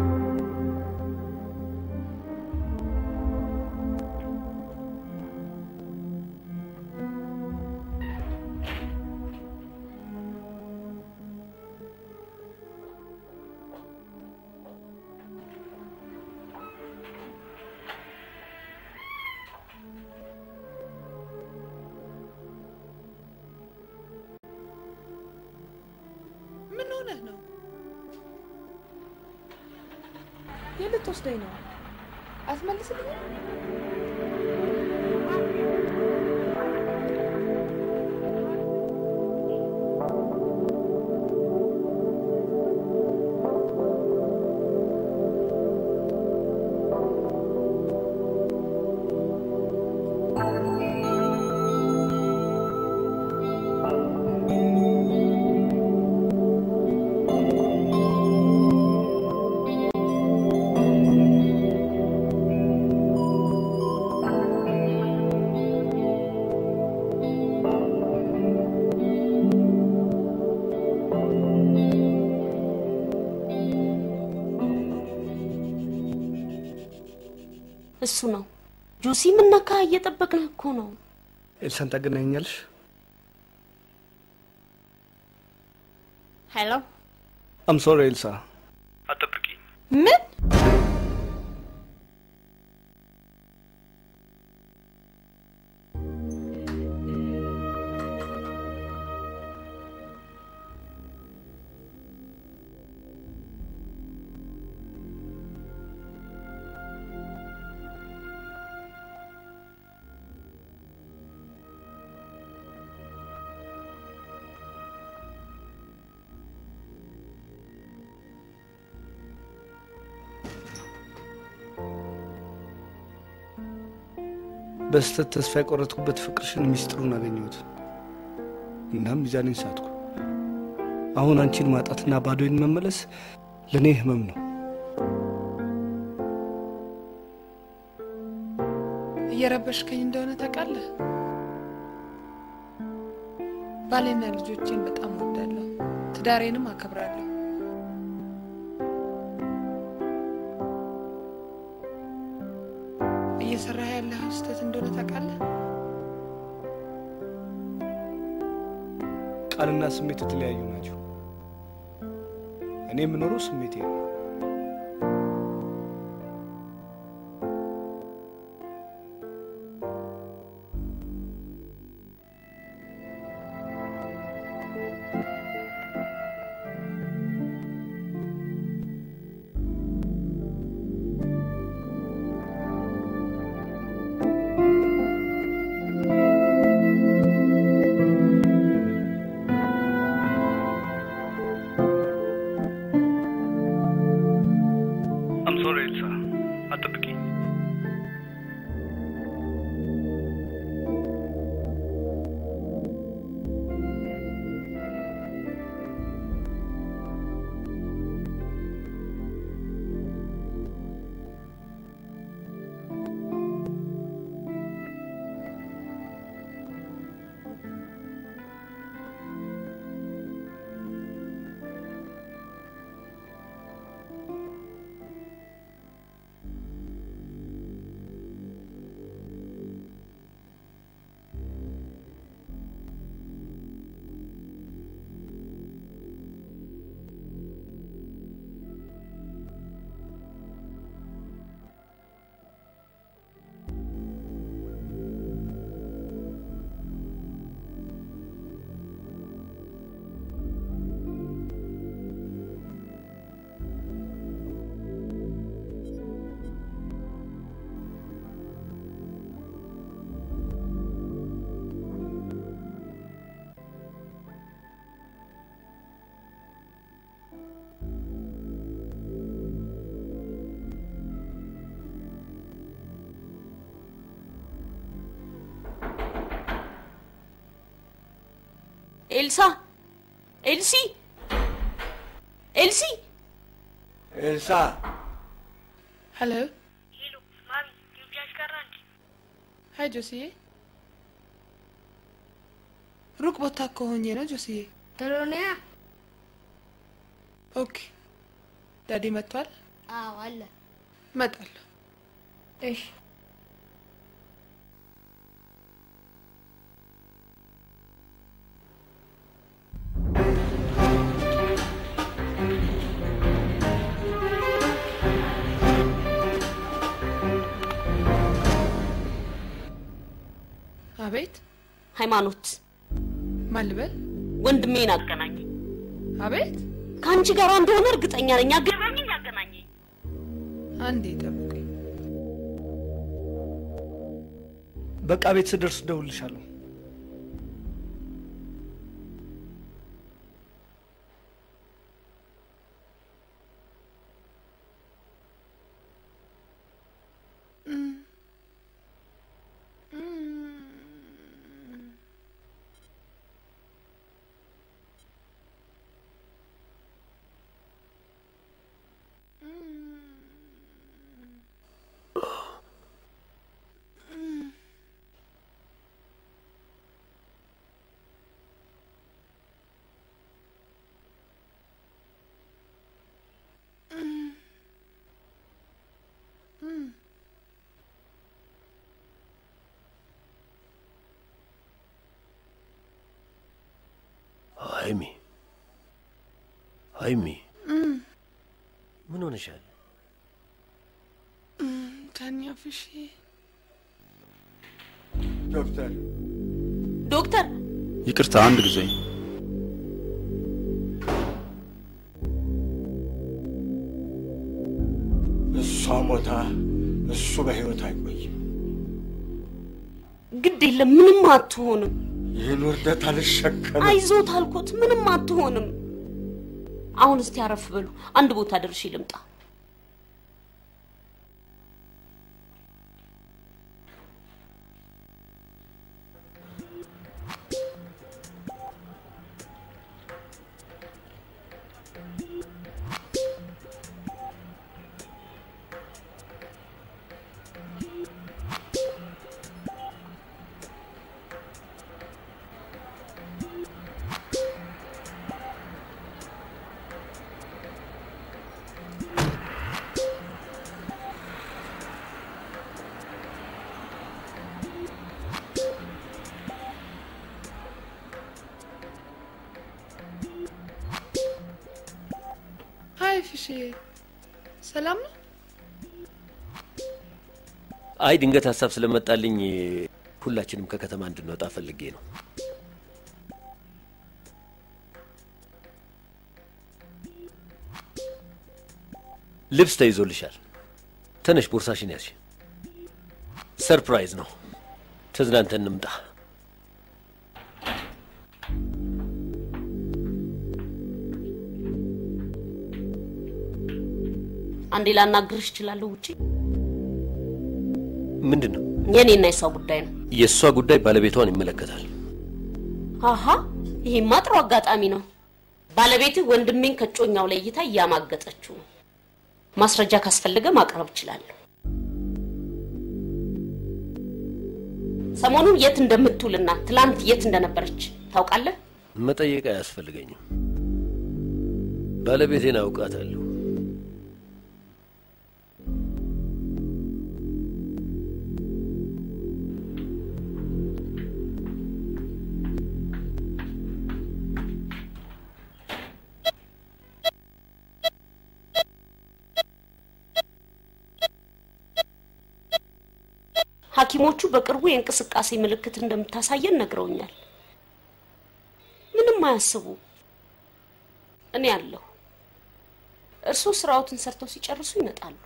ልትወስደኝ ነው አትመልስልኝ እሱ ነው ጆሲ ምን ነካ እየጠበቅን እኮ ነው ኤልሳን ታገናኛለሽ ሄሎ I'm sorry ኤልሳ አጠብቂ ምን በስተት ተስፋ የቆረጥኩበት ፍቅርሽን ሚስጥሩን አገኘሁት እናም ሚዛኔን ሳትኩ አሁን አንቺን ማጣትና ባዶዬን መመለስ ለኔ ህመም ነው እየረበሽከኝ እንደሆነ ታውቃለህ ባሌና ልጆቼን በጣም ወዳለሁ ትዳሬንም አከብራለሁ እየሰራ ያለው ስህተት እንደሆነ ታውቃለህ ቃልና ስሜት የተለያዩ ናቸው እኔ የምኖረው ስሜቴ ነው። ኤልሳ ኤልሲ ኤልሲ ኤልሳ ሄሎ ሄሎ ማሚ ግብዣሽ ቀረ እንዴ? ሃይ ጆሲዬ ሩቅ ቦታ ከሆኜ ነው ጆሲዬ ተሮኒያ ኦኬ ዳዲ መጥቷል? አዎ አለ መጣለሁ እሺ አቤት ሃይማኖት ማልበል ወንድሜን አገናኝ አቤት ካንቺ ጋር እንደሆነ እርግጠኛ ነኝ አገናኝ አገናኝ አንዴ ጠብቀኝ በቃ ቤት ስደርስ ደውልልሻለሁ ሃይሚ ሃይሚ ምን ሆነሻል? ታንያ ፍሺ ዶክተር ዶክተር ይቅርታ አንድ ጊዜ እሷ ሞታ እሱ በህይወት አይቆይም ግድ የለም ምንም አትሆንም ይህን ውርደት አልሸከምም አይዞት አልኩት ምንም አትሆንም አሁን እስቲ አረፍ በሉ አንድ ቦታ ደርሼ ልምጣ ፊሽ ሰላም ነው? አይ ድንገት ሐሳብ ስለመጣልኝ ሁላችንም ከከተማ እንድንወጣ ፈልጌ ነው። ልብስ ተይዞልሻል። ተነሽ ቦርሳሽን ያዝሽ። ሰርፕራይዝ ነው። ተዝናንተን እንምጣ። አንዴ ላናግርሽ እችላለሁ ውጪ? ምንድነው? የኔና የሷ ጉዳይ ነው። የሷ ጉዳይ ባለቤቷን ይመለከታል። አሃ ይሄማ ጥሩ አጋጣሚ ነው። ባለቤትህ ወንድሜን ከጮኛው ለይታ እያማገጠችው ነው። ማስረጃ ካስፈልገ ማቅረብ እችላለሁ። ሰሞኑን የት እንደምትውልና ትላንት የት እንደነበረች ታውቃለህ? መጠየቅ አያስፈልገኝም። ባለቤቴን አውቃታለሁ። ሐኪሞቹ በቅርቡ የእንቅስቃሴ ምልክት እንደምታሳየን ነግረውኛል። ምንም አያስቡ። እኔ ያለሁ እርሱ ስራውትን ሰርተው ሲጨርሱ ይመጣሉ።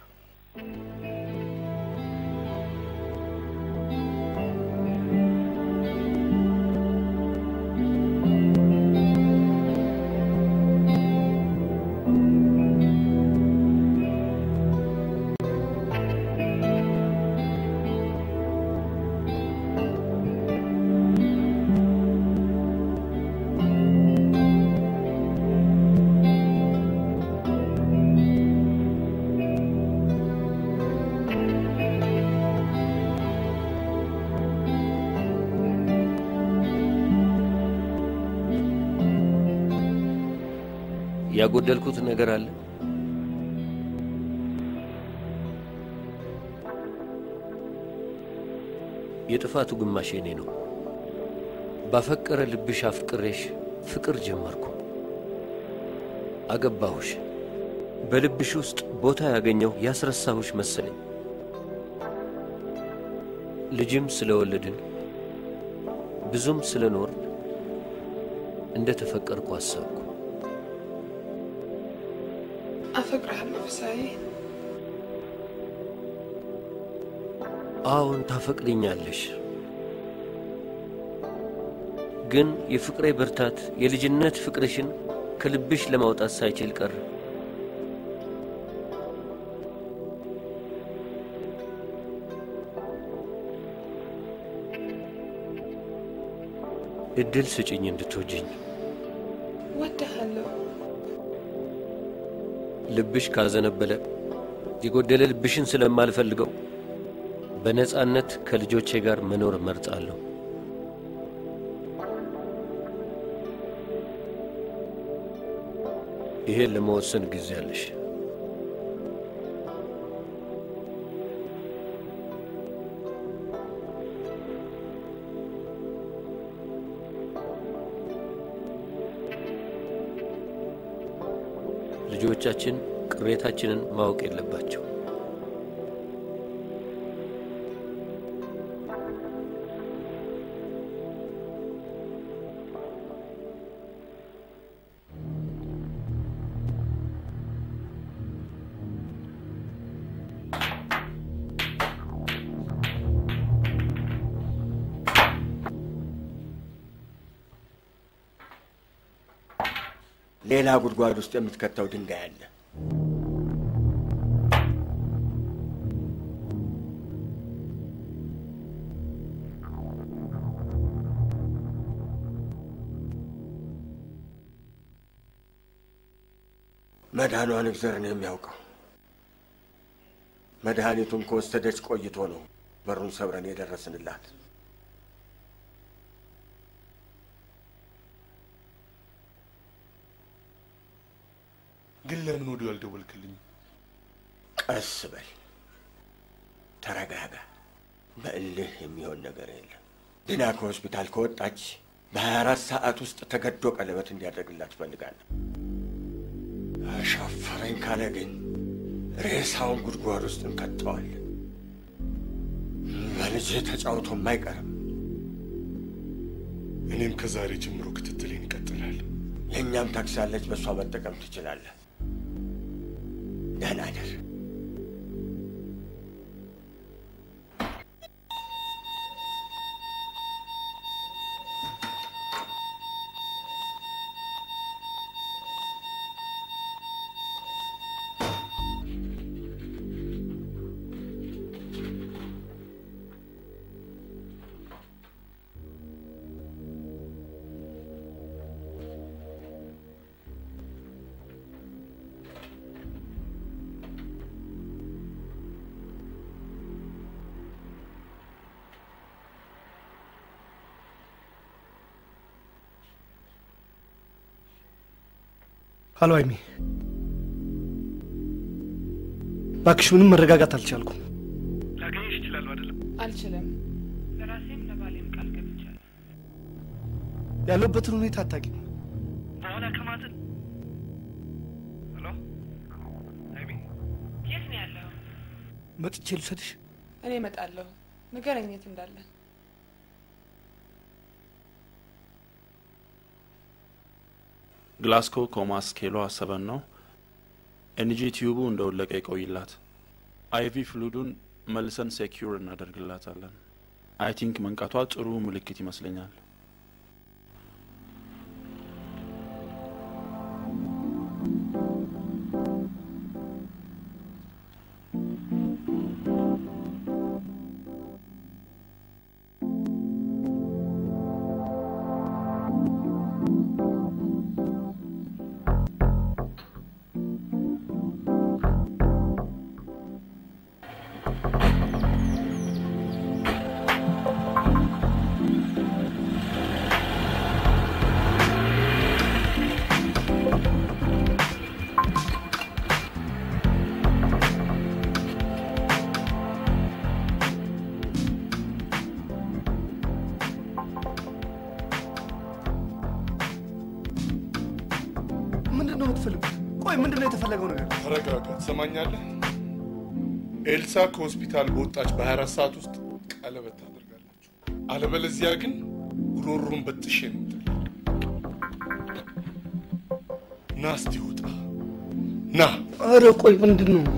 ያጎደልኩት ነገር አለ? የጥፋቱ ግማሽ የኔ ነው። ባፈቀረ ልብሽ አፍቅሬሽ ፍቅር ጀመርኩ። አገባሁሽ። በልብሽ ውስጥ ቦታ ያገኘው ያስረሳሁሽ መሰለኝ። ልጅም ስለወለድን ብዙም ስለኖር እንደ ተፈቀርኩ አሰብኩ። አፈቅርሃለሁ ፍሳዬ። አዎን ታፈቅሪኛለሽ። ግን የፍቅሬ ብርታት የልጅነት ፍቅርሽን ከልብሽ ለማውጣት ሳይችል ቀረ። እድል ስጪኝ እንድትወጂኝ። ወድሃለሁ። ልብሽ ካዘነበለ የጎደለ ልብሽን ስለማልፈልገው በነጻነት ከልጆቼ ጋር መኖር መርጣለሁ። ይሄን ለመወሰን ጊዜ አለሽ። ልጆቻችን ቅሬታችንን ማወቅ የለባቸው። ሌላ ጉድጓድ ውስጥ የምትከተው ድንጋይ አለ። መድኃኒቷን እግዚአብሔር ነው የሚያውቀው። መድኃኒቱን ከወሰደች ቆይቶ ነው በሩን ሰብረን የደረስንላት። ግን ለምን ወዲያው አልደወልክልኝ? ቀስ በል፣ ተረጋጋ። በእልህ የሚሆን ነገር የለም። ድና ከሆስፒታል ከወጣች በሀያ አራት ሰዓት ውስጥ ተገዶ ቀለበት እንዲያደርግላት ፈልጋለሁ። አሻፈረኝ ካለ ግን ሬሳውን ጉድጓድ ውስጥ እንከተዋለን። በልጄ ተጫውቶ የማይቀርም። እኔም ከዛሬ ጀምሮ ክትትሌን ይቀጥላል። የእኛም ታክሲ አለች፣ በእሷ መጠቀም ትችላለህ። ደህና ነህ? ሃሎ አይሚ፣ ባክሽ ምንም መረጋጋት አልቻልኩም። ላገኝሽ እችላለሁ አይደለም? አልችልም። ለራሴም ለባሌም ቃል ገብቻለሁ። ያለበትን ሁኔታ አታውቂም። በኋላ ከማትን ሄሎ አይሚ፣ የት ነው ያለው? መጥቼ ልውሰድሽ? እኔ እመጣለሁ። ንገረኝ የት እንዳለ። ግላስኮ ኮማ ስኬሏ ሰበን ነው። ኤንጂ ቲዩቡ እንደወለቀ ይቆይላት። አይቪ ፍሉዱን መልሰን ሴኪዩር እናደርግላታለን። አይ ቲንክ መንቃቷ ጥሩ ምልክት ይመስለኛል። ተረጋጋ። ትሰማኛለህ? ኤልሳ ከሆስፒታል በወጣች በ24 ሰዓት ውስጥ ቀለበት ታደርጋላችሁ። አለበለዚያ ግን ጉሮሮን በጥሼ ነው የምጥልህ። ና እስቲ ውጣ ና። ኧረ ቆይ ምንድን ነው?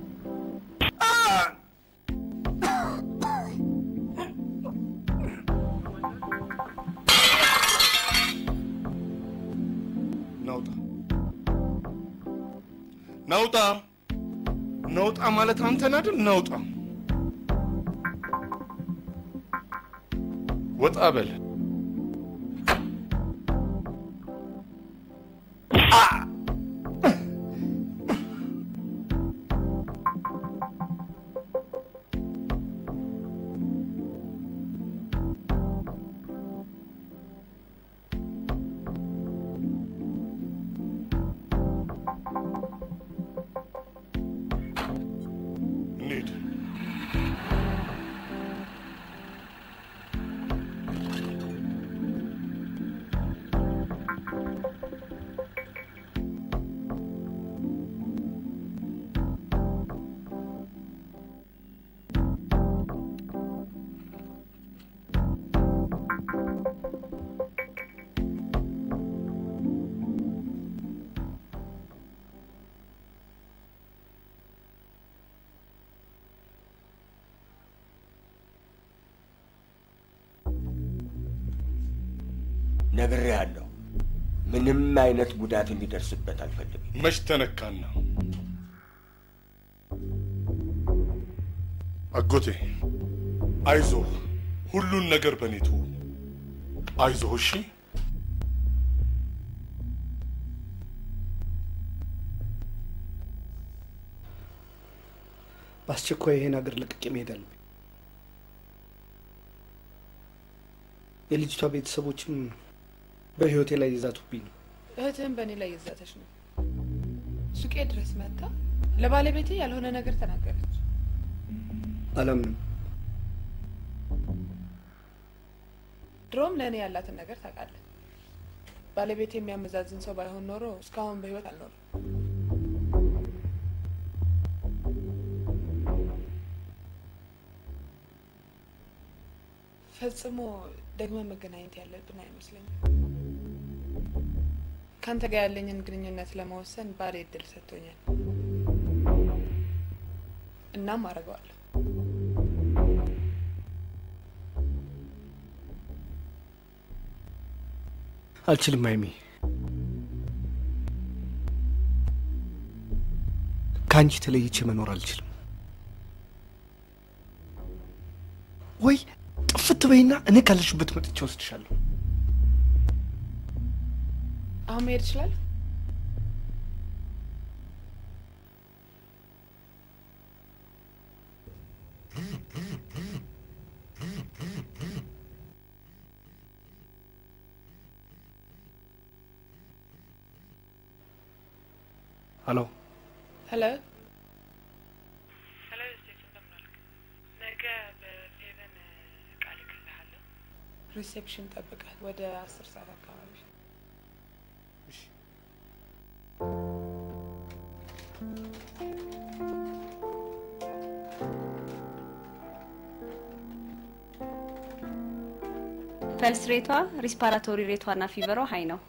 ናውጣ ናውጣ ማለት አንተን አይደል? ናውጣ ወጣ በል። ነግሬሃለሁ። ምንም አይነት ጉዳት እንዲደርስበት አልፈልግም። መች ተነካና? አጎቴ አይዞህ፣ ሁሉን ነገር በኔ ተው። አይዞህ እሺ? በአስቸኳይ ይሄን ሀገር ለቅቄ መሄድ አለብኝ። የልጅቷ ቤተሰቦችም በህይወቴ ላይ ይዛቱብኝ ነው። እህትህም በእኔ ላይ ይዛተች ነው። ሱቄ ድረስ መጣ ለባለቤቴ ያልሆነ ነገር ተናገረች። አላምንም። ድሮም ለእኔ ያላትን ነገር ታውቃለህ። ባለቤቴ የሚያመዛዝን ሰው ባይሆን ኖሮ እስካሁን በህይወት አልኖርም። ፈጽሞ ደግሞ መገናኘት ያለብን አይመስለኝም። ካንተ ጋር ያለኝን ግንኙነት ለመወሰን ባለ እድል ሰጥቶኛል። እናም አረጋዋለሁ። አልችልም ማይሚ። ካንቺ ተለይቼ መኖር አልችልም። ወይ ጥፍት በይና እኔ ካለሽበት መጥቼ ወስድሻለሁ። አሁን መሄድ ይችላል? ሄሎ ሄሎ ሄሎ ዮሴፍ እንደምን አልክ? ነገ በፌቨን ቃል እልክልሃለሁ። ሪሴፕሽን ጠብቀህ ወደ አስር ሰዓት አካባቢ። እሺ ፐልስ ሬቷ፣ ሪስፓራቶሪ ሬቷና ፊቨሯ ሃይ ነው።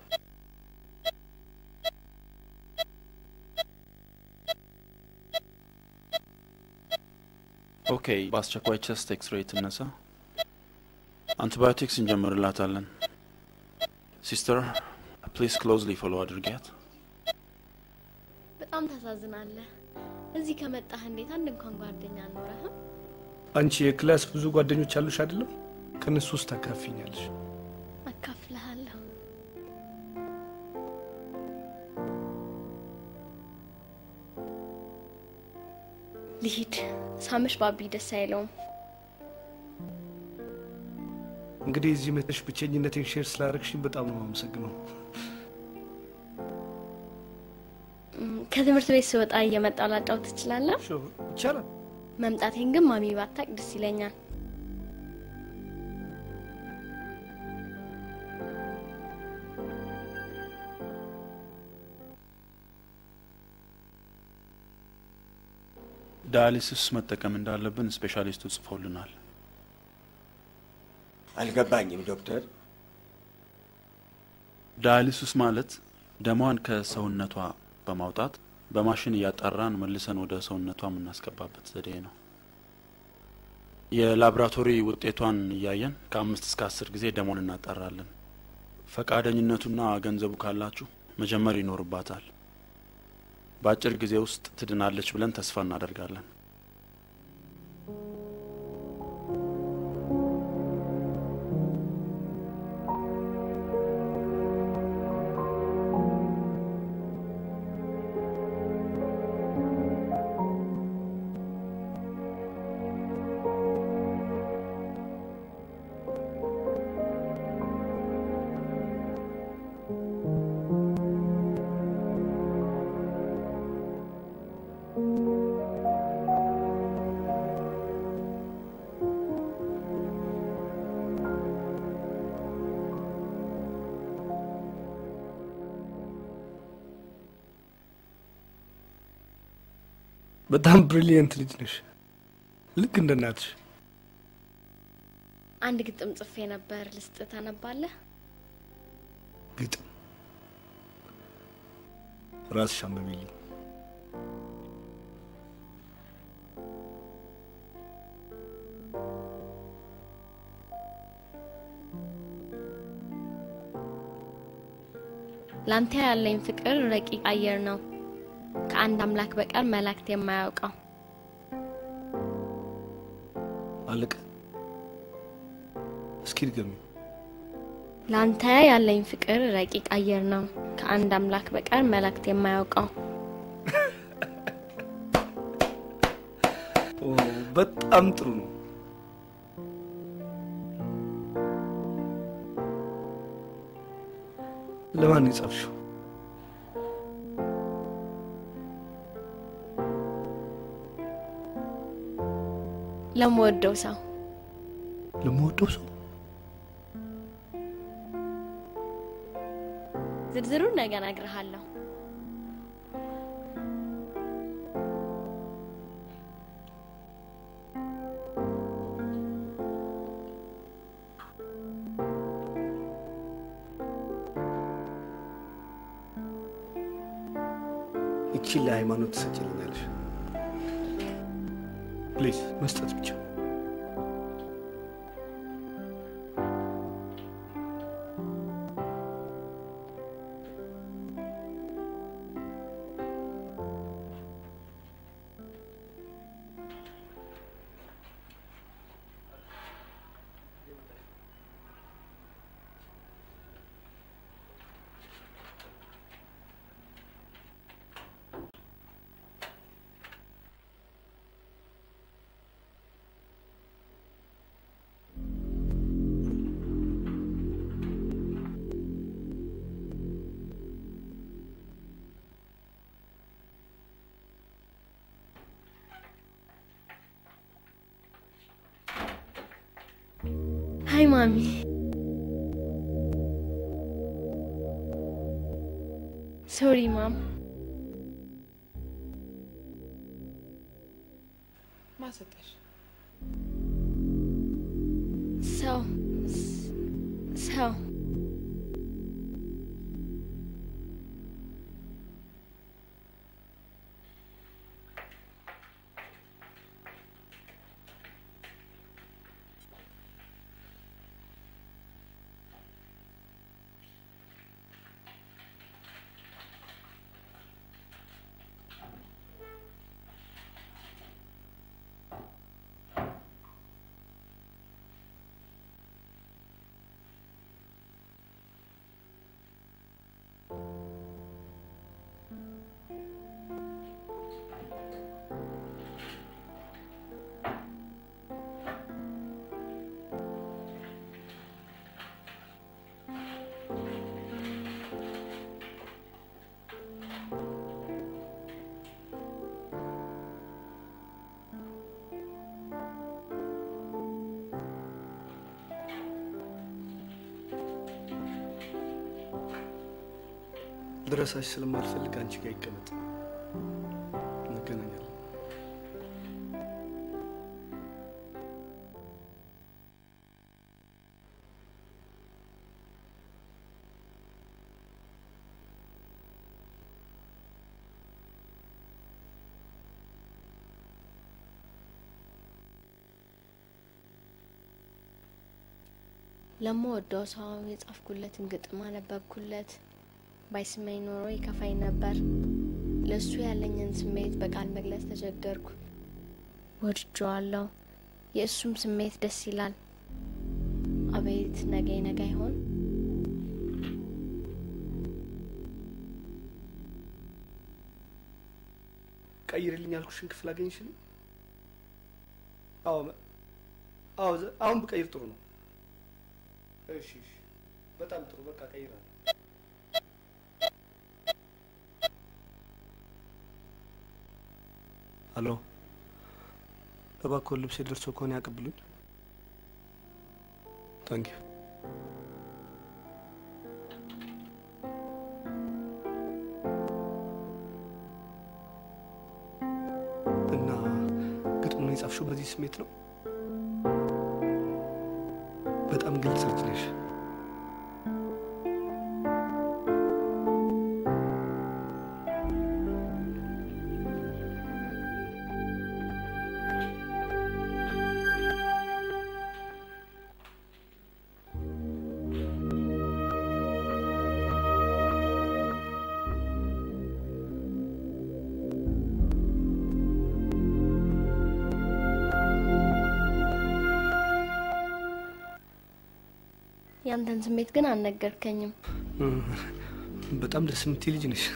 ኦኬ፣ በአስቸኳይ ቸስት ኤክስሬይ ትነሳ። አንቲባዮቲክስ እንጀምርላታለን። ሲስተር ፕሊዝ ክሎዝሊ ፎሎ አድርጊያት። በጣም ታሳዝናለህ። እዚህ ከመጣህ እንዴት አንድ እንኳን ጓደኛ አልኖረህም? አንቺ የክላስ ብዙ ጓደኞች አሉሽ አይደለም? ከነሱ ውስጥ ታካፊኛለሽ። አካፍልሃለሁ። ልሂድ። ሳምሽ ባቢ ደስ አይለውም። እንግዲህ እዚህ መጥተሽ ብቸኝነቴን ሼር ስላደረግሽኝ በጣም ነው የማመሰግነው። ከትምህርት ቤት ስወጣ እየመጣሁ ላጫውት ትችላለህ? ይቻላል። መምጣቴን ግን ማሚ ባታቅ ደስ ይለኛል። ዳያሊሲስ መጠቀም እንዳለብን ስፔሻሊስቱ ጽፎልናል። አልገባኝም ዶክተር። ዳያሊሲስ ማለት ደሟን ከሰውነቷ በማውጣት በማሽን እያጣራን መልሰን ወደ ሰውነቷ የምናስገባበት ዘዴ ነው። የላብራቶሪ ውጤቷን እያየን ከአምስት እስከ አስር ጊዜ ደሞን እናጣራለን። ፈቃደኝነቱና ገንዘቡ ካላችሁ መጀመር ይኖርባታል። በአጭር ጊዜ ውስጥ ትድናለች ብለን ተስፋ እናደርጋለን። በጣም ብሪሊየንት ልጅ ነሽ፣ ልክ እንደ እናትሽ። አንድ ግጥም ጽፌ ነበር፣ ልስጥ ታነባለህ? ግጥም? ራስሽ አንብቢልኝ። ላንተ ያለኝ ፍቅር ረቂቅ አየር ነው ከአንድ አምላክ በቀር መላእክት የማያውቀው። አለቀ። እስኪ ድገሚ። ላንተ ያለኝ ፍቅር ረቂቅ አየር ነው ከአንድ አምላክ በቀር መላእክት የማያውቀው። ኦ በጣም ጥሩ ነው። ለማን ይጻፍሽው? ለምወደው ሰው። ለምወደው ሰው? ዝርዝሩን ነገ እነግርሃለሁ። እቺ ለሃይማኖት ትሰጪልኛለሽ? ፕሊዝ መስጠት ብቻ። Hi, Mommy. Sorry, Mom. ما صدقش. So, so. ድረሳሽ ስለማልፈልግ አንቺ ጋር ይቀመጥ። እንገናኛለን። ለምወደው ሰው የጻፍኩለትን ግጥም አነበብኩለት። ባይስመኝ ኖሮ ይከፋኝ ነበር። ለሱ ያለኝን ስሜት በቃል መግለጽ ተቸገርኩ። ወድጄዋለሁ። የእሱም ስሜት ደስ ይላል። አቤት ነገ ነገ ይሆን? ቀይርልኝ ያልኩሽን ክፍል አገኝሽልኝ? አዎ አዎ፣ አሁን ብቀይር ጥሩ ነው። እሺ እሺ፣ በጣም ጥሩ። በቃ ቀይራለሁ። ሄሎ፣ እባክዎ ልብስ ደርሶ ከሆነ ያቀብሉኝ። ታንክ ዩ። እና ግጥሙን የጻፍሽው በዚህ ስሜት ነው? በጣም ግልጽ ልጅ ነሽ። ያንተን ስሜት ግን አልነገርከኝም። በጣም ደስ የምትይ ልጅ ነሽ።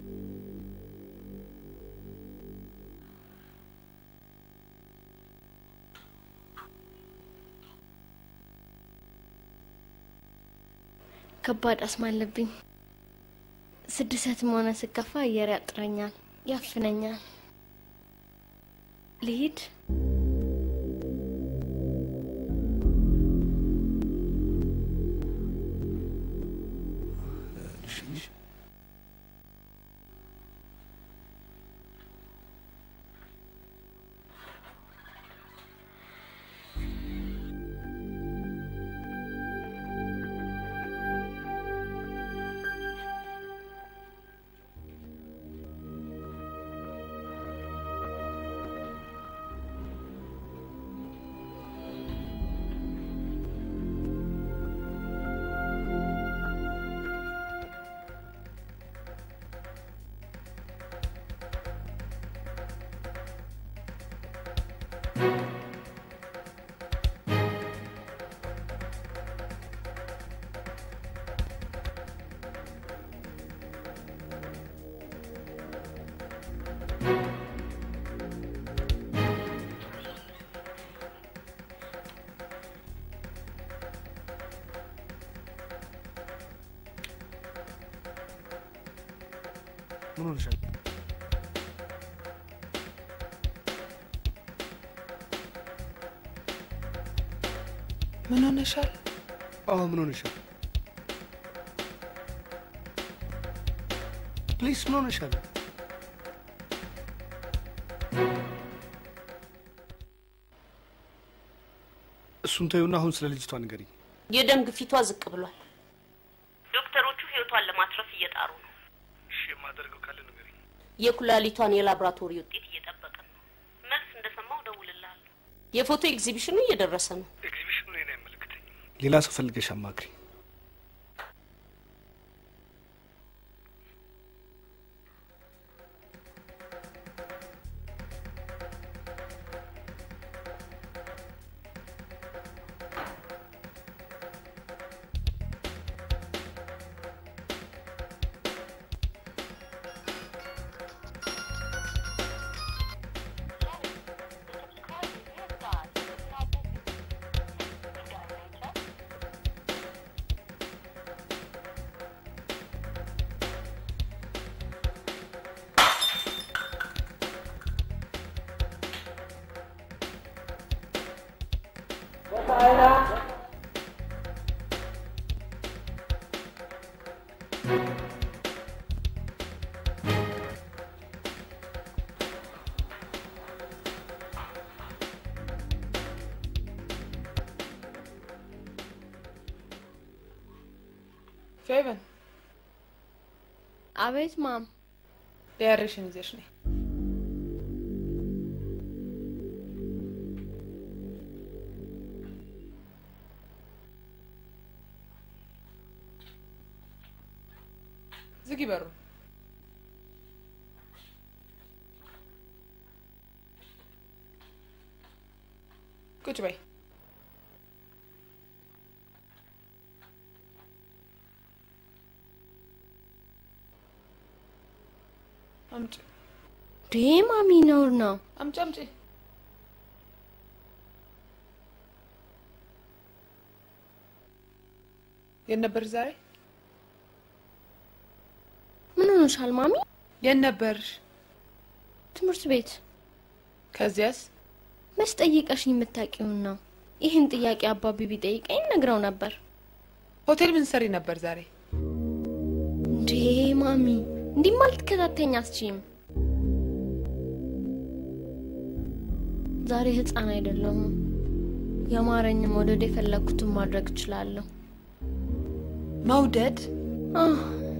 ከባድ አስማ አለብኝ። ስድሰትም ሆነ ስከፋ አየር ያጥረኛል፣ ያፍነኛል። ልሂድ? ምን ሆነሻል? ምን ሆነሻል? አዎ ምን ሆነሻል? ፕሊስ ምን ሆነሻል? እሱን ተይውና አሁን ስለ ልጅቷ ንገሪኝ። የደም ግፊቷ ዝቅ ብሏል። ዶክተሮቹ ህይወቷን ለማትረፍ እየጣሩ ነው። እሺ የማደርገው ካለ ንገሪኝ። የኩላሊቷን የላብራቶሪ ውጤት እየጠበቅን ነው። መልስ እንደሰማው ደውልልሃለሁ። የፎቶ ኤግዚቢሽኑ እየደረሰ ነው። ኤግዚቢሽኑ እኔን አይመለከተኝም። ሌላ ሰው ፈልገሽ አማክሪ። ፌቨን አቤት ማም ዲያሬሽን ይዘሽ ነይ ዝጊ በሩ ቁጭ በይ አምጪ ዴ ማሚ ነውር ነው አምጪ አምጪ የት ነበርሽ ዛሬ ምን ሆነሻል ማሚ የት ነበርሽ ትምህርት ቤት ከዚያስ መች ጠይቀሽኝ የምታውቂውን ነው ይህን ጥያቄ አባቢ ቢጠይቀኝ ነግረው ነበር ሆቴል ምን ሰሪ ነበር ዛሬ እንዴ ማሚ እንዲህ ማለት ከታተኛ አስቺም ዛሬ ህፃን አይደለም ያማረኝ መውደድ የፈለኩትን ማድረግ እችላለሁ መውደድ አህ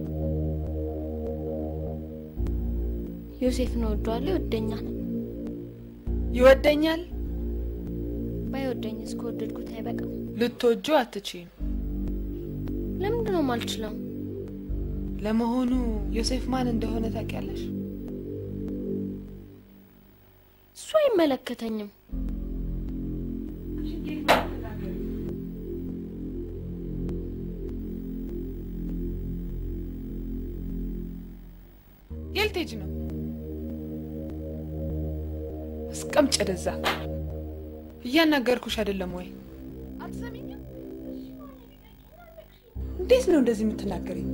ዮሴፍ ነው ወዷል ይወደኛል ይወደኛል ባይወደኝ እስከወደድኩት አይበቃም ልትወጁ አትችይም ለምንድን ነው ማልችለው ለመሆኑ ዮሴፍ ማን እንደሆነ ታውቂያለሽ እሱ አይመለከተኝም የልቴጅ ነው እስቀምጭ ደዛ እያናገርኩሽ አይደለም ወይ አትሰሚኝም እንዴት ነው እንደዚህ የምትናገሪኝ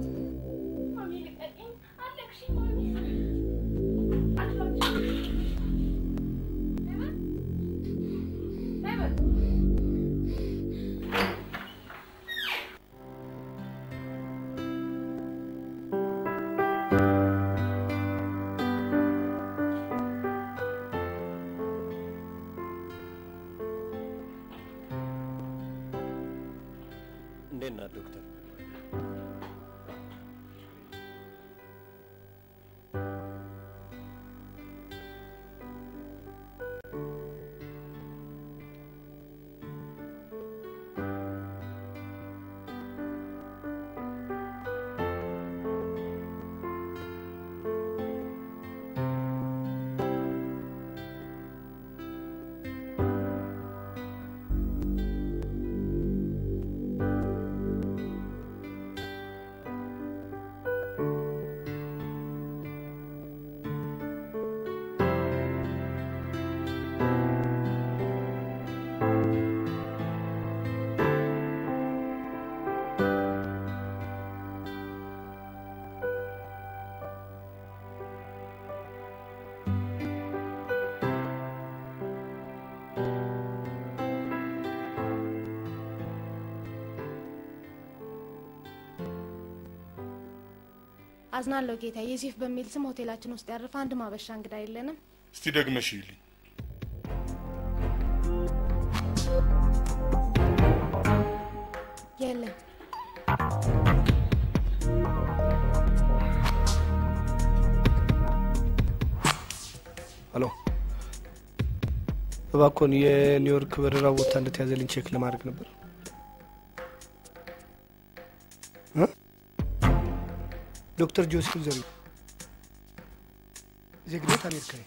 አዝናለሁ ጌታ ዮሴፍ በሚል ስም ሆቴላችን ውስጥ ያረፈ አንድ ማበሻ እንግዳ የለንም እስቲ ደግመሽ ይልኝ የለም ሄሎ እባክዎን የኒውዮርክ በረራ ቦታ እንደተያዘልኝ ቼክ ለማድረግ ነበር እ ዶክተር ጆሴፍ ዘሪ ዜግነት አሜሪካዊ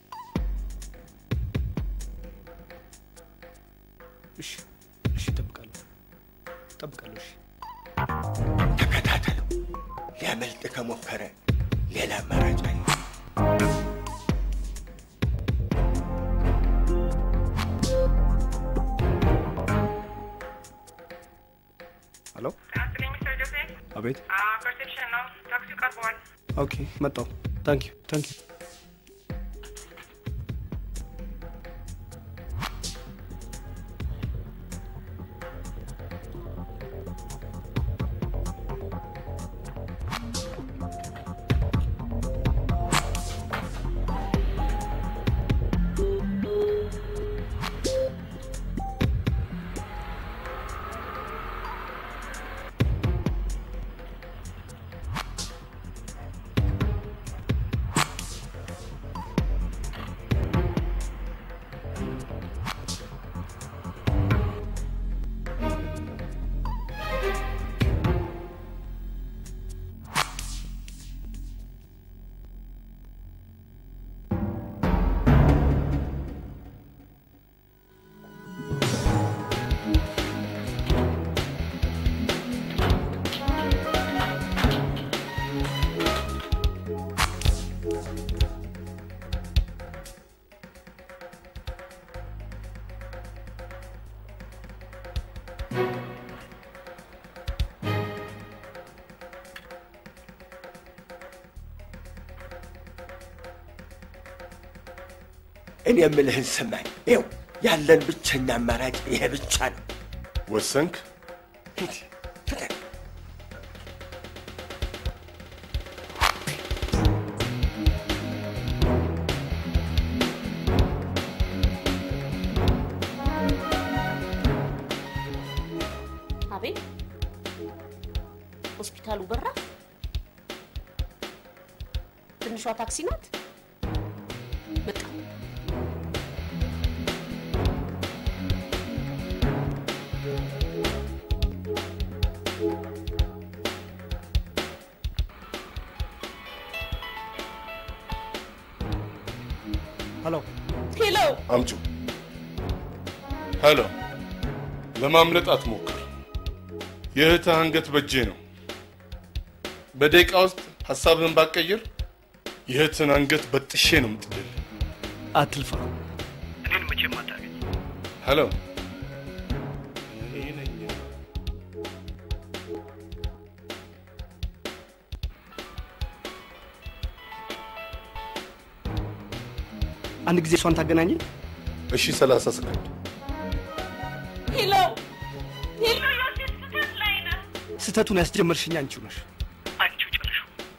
እሺ እሺ ጠብቃለሁ ጠብቃለሁ እሺ ተከታተሉ ሊያመልጥ ከሞከረ ሌላ አማራጭ አለ ሄሎ ሚስተር ጆሴፍ አቤት አ ፐርሴፕሽን ነው ታክሲ ቀርቧል ኦኬ መጣሁ ታንክ ዩ ታንክ ዩ እኔ የምልህን ስማኝ ይው ያለን ብቸኛ አማራጭ ይሄ ብቻ ነው ወሰንክ ሂድ ፍጠን አቤት ሆስፒታሉ በራ ትንሿ ታክሲ ናት በቃ ሄሎ ሄሎ አምጩ ሄሎ ለማምለጥ አትሞክር የእህትህ አንገት በእጄ ነው በደቂቃ ውስጥ ሐሳብህን ባትቀይር የእህትህን አንገት በጥሼ ነው የምጥልልህ አትልፋ እኔን መቼም አታገኝ ሄሎ አንድ ጊዜ እሷን ታገናኝ እሺ ሰላሳ ሰከንድ ሄሎ ሄሎ ዮሴፍ ስተት ላይ ነህ ስተቱን ያስጀመርሽኝ አንቺው ነሽ አንቺው ጨርሹ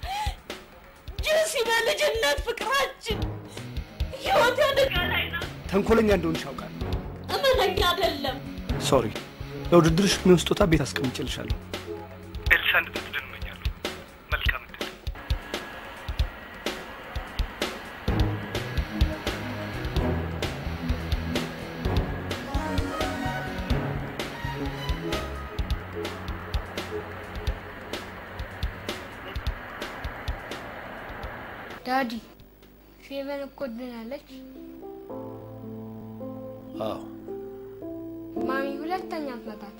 ጆሲ በልጅነት ፍቅራችን ህይወት አደጋ ላይ ነው ተንኮለኛ እንደሆንሽ አውቃለሁ እመነኛ አይደለም ሶሪ ለውድድርሽ ምን ስጦታ ቤት አስቀምጬልሻለሁ ኤልሳ እንድትድን እመኛለሁ መልካም እድል ዳዲ ፌቨን እኮ ድናለች አዎ ማሚ ሁለተኛ አትመጣት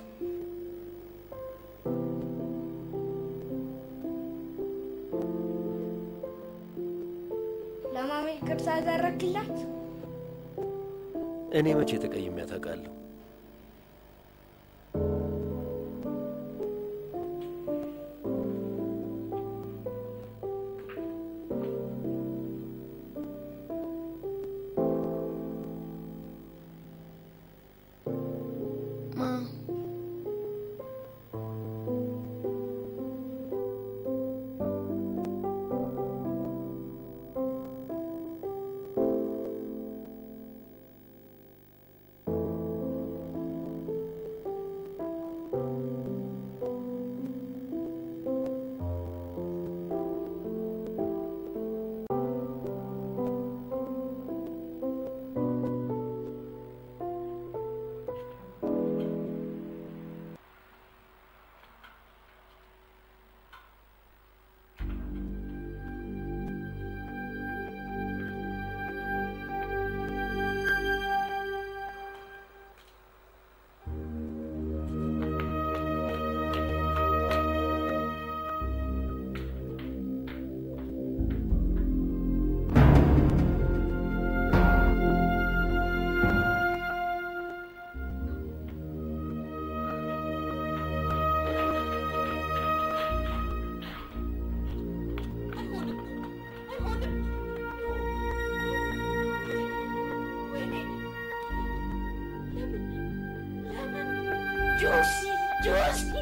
ለማሚ ቅርሳ አደረክላት እኔ መቼ ተቀይሜያት አውቃለሁ ጆሲ